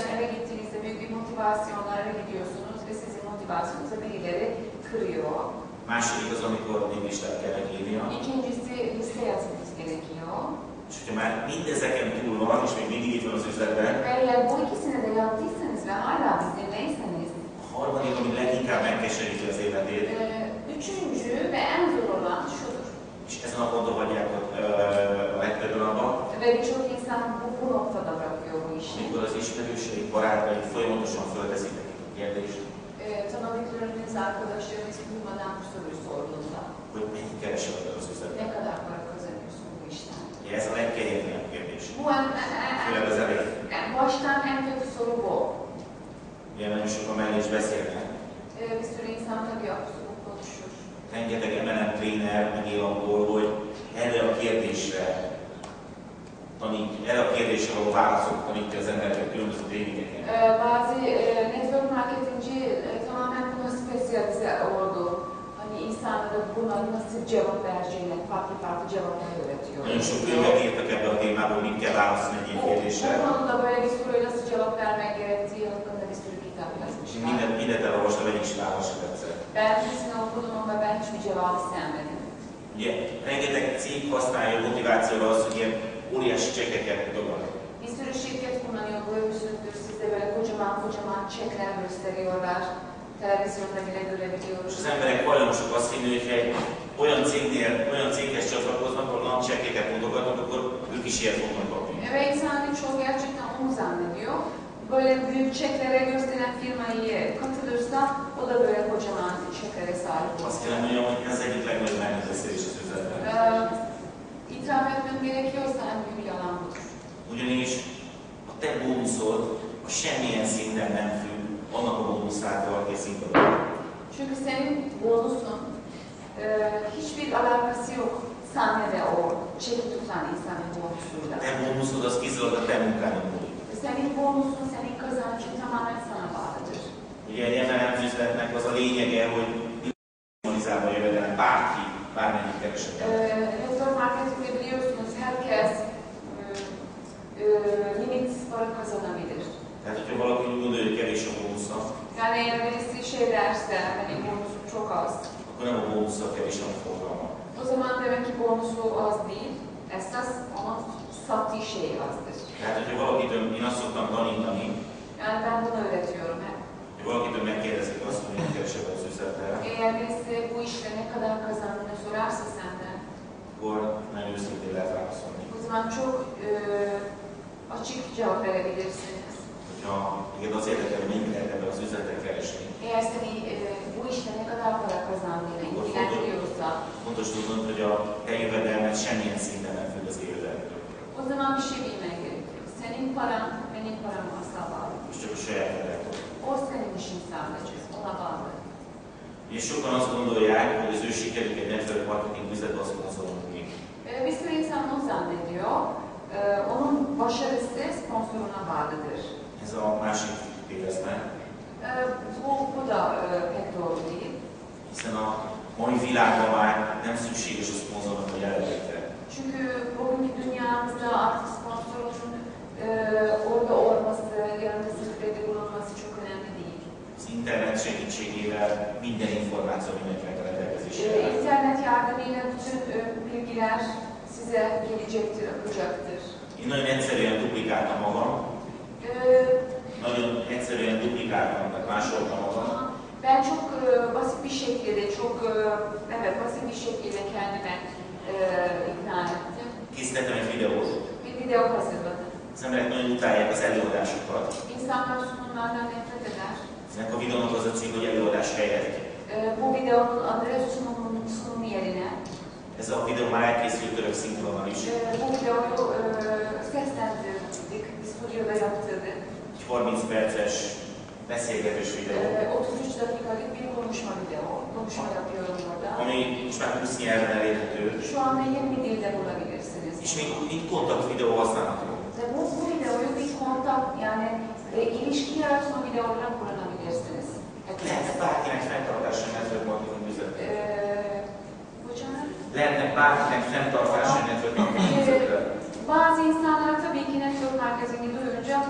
G: eve gittiğinizde büyük bir motivasyonla eve gidiyorsunuz ve sizin motivasyonunuzu birileri kırıyor.
F: Második az, amikor névlistát kell megírnia.
G: İkincisi liste yazmanız gerekiyor.
F: És hogyha már mindezeken túl van, és még mindig itt van az üzletben,
G: Ve eğer bu ikisini de yaptıysanız ve hala bizimleyseniz,
F: a harmadik, ami leginkább megkeseríti az életét,
G: e, üçüncü ve en zor olan şudur.
F: és ezen a ponton hagyják a, a legtöbben abba,
G: Ve birçok insan bu, bu noktada bırakıyor bu işi.
F: amikor az ismerőseik, barátaik folyamatosan fölteszik nekik a kérdést,
G: E, tanıdıklarınız, arkadaşlarınız durmadan bu soruyu sorduğunda
F: hogy mennyit keresel ebben az üzletben.
G: ne kadar para kazanıyorsun bu işten?
F: Ugye ez a legkegyetlenebb kérdés.
G: Bu en, en, en,
F: Főleg az elején.
G: en baştan en kötü soru bu.
F: Ugye nagyon sokan mellé is beszélnek.
G: E, bir sürü insan tabii abszolút konuşur.
F: Rengeteg em el em tréner megél abból, hogy erre a kérdésre tanít, erre a kérdésre való válaszokat tanítja az embereket különböző tréningeken.
G: E, bazı e, network marketinci e, tamamen buna spesiyalize oldu. Hani insanlara buna nasıl cevap vereceğine farklı farklı cevaplar öğretiyor.
F: Nagyon sok könyvet írtak ebbe a témába, hogy mit kell válaszolni egy ilyen
G: Bu,
F: kérdésre.
G: bu konuda böyle bir soruya nasıl cevap vermek gerektiği hakkında bir sürü kitap
F: És
G: yazmışlar.
F: mindent, mindent elolvastam, egyik is válaszol egyszer.
G: Ben hepsini okudum ama ben hiçbir cevabı sevmedim.
F: Ugye rengeteg cég használja motivációra azt, hogy ilyen óriási csekkeket mutogat.
G: Bir sürü şirket kullanıyor, görmüşsünüzdür size böyle kocaman kocaman çekler gösteriyorlar. Televizyonda bile
F: És
G: görebiliyoruz.
F: az emberek hajlamosak azt hinni, hogy ha egy olyan cégnél, olyan céghez csatlakoznak, ahol nagy csekkeket mutogatnak, akkor ők is ilyet fognak kapni.
G: Ve insanın çoğu gerçekten onu zannediyor. Böyle büyük çeklere gösteren firmaya katılırsa o da böyle kocaman çeklere sahip
F: Azt
G: olur.
F: kell mondjam, hogy ez egyik legnagyobb elnézésszerés az üzletben.
G: Ee, itiraf etmem gerekiyorsa en büyük yalan budur.
F: Ugyanis a te bónuszod a semmilyen szinten nem függ annak a bónuszától, aki a színpadon.
G: Çünkü senin bonusun e, hiçbir alakası yok sahne ve o çeki tutan insanın bonusuyla.
F: A te bónuszod az kizárólag a te munkádon múlik.
G: Senin bonusun, senin kazancın tamamen sana bağlıdır.
F: Ugye egy em el em üzletnek az a lényege, hogy maximalizálva a jövedelem bárki, bármennyit keresett el.
G: Ee, Network marketingde biliyorsunuz herkes e, e, limit para kazanabilir.
F: Tehát, hogyha valaki úgy gondolja, hogy kevés a bónusza,
G: Yani eğer birisi şey derse, benim bonusum çok az,
F: akkor nem a bónusza kevés, hanem a forgalma.
G: o zaman demek ki bonusu az değil, esas onun sattığı şey azdır.
F: Tehát, hogyha valakitől, én azt szoktam tanítani,
G: Yani ben bunu öğretiyorum hep.
F: hogy valakitől megkérdezik azt, hogy mit keresel az üzlettel,
G: Eğer birisi bu işte ne kadar kazandığını sorarsa senden,
F: akkor nagyon őszintén lehet válaszolni.
G: o zaman çok e, açık cevap verebilirsiniz.
F: Hogyha igen az érdekel, hogy mennyit lehet ebben az üzletben keresni,
G: Eğer seni e, bu işte ne kadar para kazandığını ilgilendiriyorsa,
F: fontos tudnod, hogy a te jövedelmed semmilyen szinten nem függ az jövedelmedről.
G: o zaman bir şey bilmen gerekiyor. Senin paran benim param asla bağlı.
F: És csak a saját jövedelmed.
G: O senin işin sadece, ona bağlı.
F: És sokan azt gondolják, hogy az ő sikerük egy network marketing üzletben azt szponzorolnak ki.
G: E, bir sürü insan onu zannediyor. E, onun başarısı sponsoruna bağlıdır.
F: Ez a másik téveszme,
G: E, bu, bu da e, pek doğru değil.
F: hiszen a mai világban már nem szükséges a szponzornak, hogy elérte.
G: Çünkü bugünkü dünyamızda artık sponsorun e, orada olması, yanında sürede bulunması çok önemli değil.
F: Az internet segítségével minden információ mindenkinek a rendelkezésére
G: E,
F: áll.
G: internet yardımıyla bütün e, bilgiler size gelecektir, akacaktır.
F: Én nagyon egyszerűen duplikáltam magam,
G: E,
F: nagyon egyszerűen duplikáltam, tehát másoltam magam,
G: Ben çok e, basit bir şekilde, çok e, evet basit bir şekilde kendime e, ikna ettim.
F: készítettem egy videót.
G: Bir video hazırladım.
F: Az emberek nagyon utálják az előadásokat.
G: İnsanlar sunumlardan nefret eder.
F: Ennek a videónak az a cím, hogy előadás helyett.
G: E, bu videonun adı sunumun, sunum yerine.
F: Ez a videó már elkészült török szinkronban is.
G: E, bu videoyu e, seslendirdik, bir stüdyoda yaptırdık.
F: Egy harminc perces beszélgetős videó,
G: E, otuz üç dakikalık bir konuşma video. Konuşma yapıyorum orada.
F: ami most már húsz nyelven elérhető,
G: Şu anda yirmi dilde bulabilirsiniz.
F: és még, még kontakt videó használható.
G: Ve bu, bu videoyu bir kontak yani e, ilişki yaratma video olarak kullanabilirsiniz.
F: Lehetne bárkinek fenntartása a network marketing üzletre.
G: Eee, hocam?
F: Lehetne bárkinek fenntartása a network marketing üzletre.
G: Bazı insanlar tabii ki network marketingi duyunca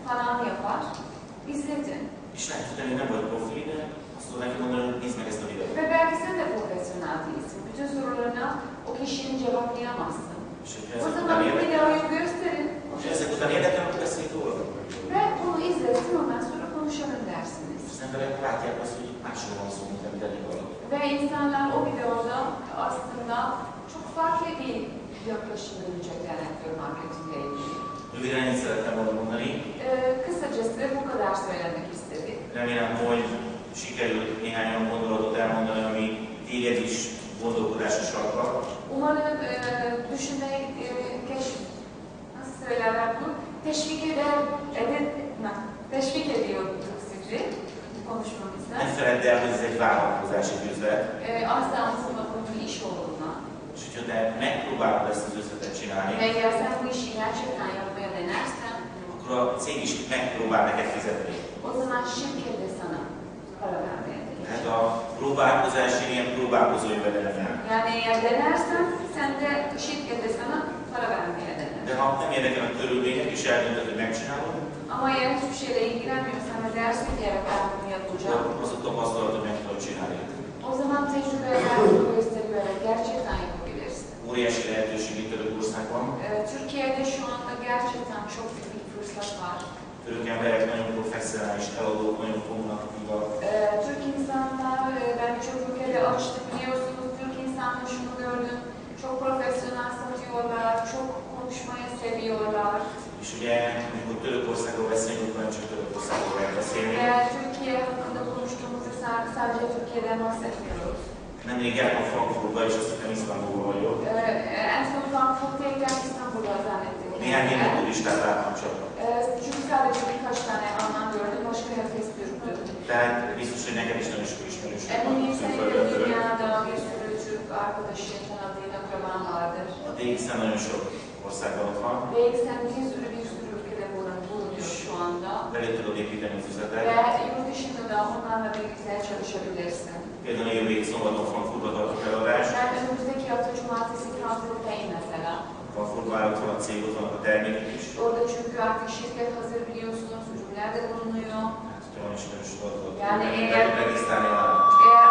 G: falan yapar. İzledin.
F: És lehet, hogy nem vagy profi, de azt tudom neki mondani, hogy nézd meg ezt a videót.
G: Ve belki sen de profesyonel değilsin. Bütün sorularına o kişinin cevaplayamazsın.
F: És hogyha
G: O
F: ezek
G: zaman
F: után
G: bu
F: érdekel,
G: videoyu gösterin.
F: és ezek után érdekel, akkor beszéljük róla.
G: Ve bunu izlesin, ondan sonra konuşalım dersiniz.
F: És az emberek látják azt, hogy másról van szó, mint amit eddig hallottak.
G: Ve insanlar o videoda aslında çok farklı bir yaklaşım görecekler network marketingle ilgili.
F: Röviden ennyit szerettem volna mondani.
G: Ee, kısacası bu kadar söylemek istedik.
F: Remélem, hogy sikerült néhány olyan gondolatot elmondani, ami téged is gondolkodásra sarkal.
G: Umarım e, düşünmeye e, keş, nasıl söylerler bunu? Teşvik eder, eder, na, teşvik ediyorduk sizi konuşmamızda.
F: Ne feledd el, hogy ez egy vállalkozási üzlet.
G: E, asla unutma bunu iş olduğuna.
F: És hogyha te megpróbálod ezt az üzletet csinálni,
G: Ve eğer sen bu işi gerçekten yapmaya denersen,
F: akkor a cég is megpróbál neked fizetni.
G: o zaman şirket de sana para vermeye gelir.
F: Tehát a próbálkozás ilyen próbálkozó jövedelem.
G: Yani eğer denersen sen de şirket de sana para vermeye dener.
F: De ha nem érdekel a körülmények, és eldöntöd, hogy megcsinálod,
G: Ama eğer hiçbir şeyle ilgilenmiyorsan ve dersin ki evet ben bunu yapacağım.
F: akkor az a tapasztalat, hogy meg tudod csinálni.
G: O zaman tecrübeler bunu gösteriyor evet gerçekten yapabilirsin.
F: Óriási lehetőség itt török országban.
G: Ee, Türkiye'de şu anda gerçekten çok büyük bir fırsat var.
F: Török emberek nagyon professzionális eladók, nagyon kommunikatívabb.
G: Ee, Türk insanlar, e, ben birçok ülkede açtım biliyorsunuz. Türk insanlar şunu gördüm. Çok profesyonel satıyorlar, çok konuşmayı seviyorlar.
F: És ugye, amikor Törökországról beszélünk, akkor nem csak Törökországról kell beszélni.
G: Ve Türkiye hakkında konuştuğumuzda sa- sadece Türkiye'den bahsetmiyoruz.
F: Nemrég jártam Frankfurtba, és azt hittem Isztambulban vagyok.
G: Ee, en son Frankfurt'tayken İstanbul'da zannettim.
F: Néhány német turistát láttam csak.
G: Ee, Çünkü sadece birkaç tane Alman gördüm, başka herkes Türk'tü.
F: Tehát biztos, hogy neked is nagyon sok ismerősök van
G: Eminim senin de
F: külföldön.
G: dünyada bir sürü Türk arkadaşın, tanıdığın akraban vardır.
F: A dé iksz-en nagyon sok országban ott van.
G: Belki sen bir sürü bir sürü ülkede bulun- bulunuyor şu anda.
F: Velük tudod építeni az
G: Ve
F: üzletet.
G: yurt dışında da onlarla birlikte çalışabilirsin.
F: Például a jövő hét szombaton Frankfurtba tartok eladást.
G: Ben önümüzdeki hafta cumartesi Frankfurt'tayım mesela.
F: Frankfurtban ott van a cég, ott vannak a termékek is.
G: Orada çünkü artık şirket hazır biliyorsunuz, ürünler de bulunuyor.
F: Hát, hogyha van ismerős, tudod,
G: Yani
F: meg
G: eğer-
F: meg- regisztrálni a
G: Eğer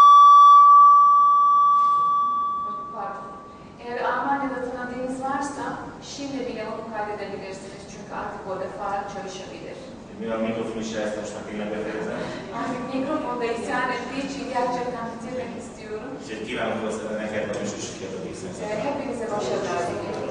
G: Pardon. Eğer Almanya'da tanıdığınız varsa şimdi bile onu kaydedebilirsiniz çünkü artık orada faal çalışabilir.
F: Mivel a mikrofon is ezt most már tényleg befejezem.
G: Artık mikrofonda isyan ettiği için gerçekten bitirmek istiyorum.
F: Úgyhogy kívánok hozzá neked nagyon sok sikert a dé iksz-en.
G: Ee, Hepinize başarılar diliyorum.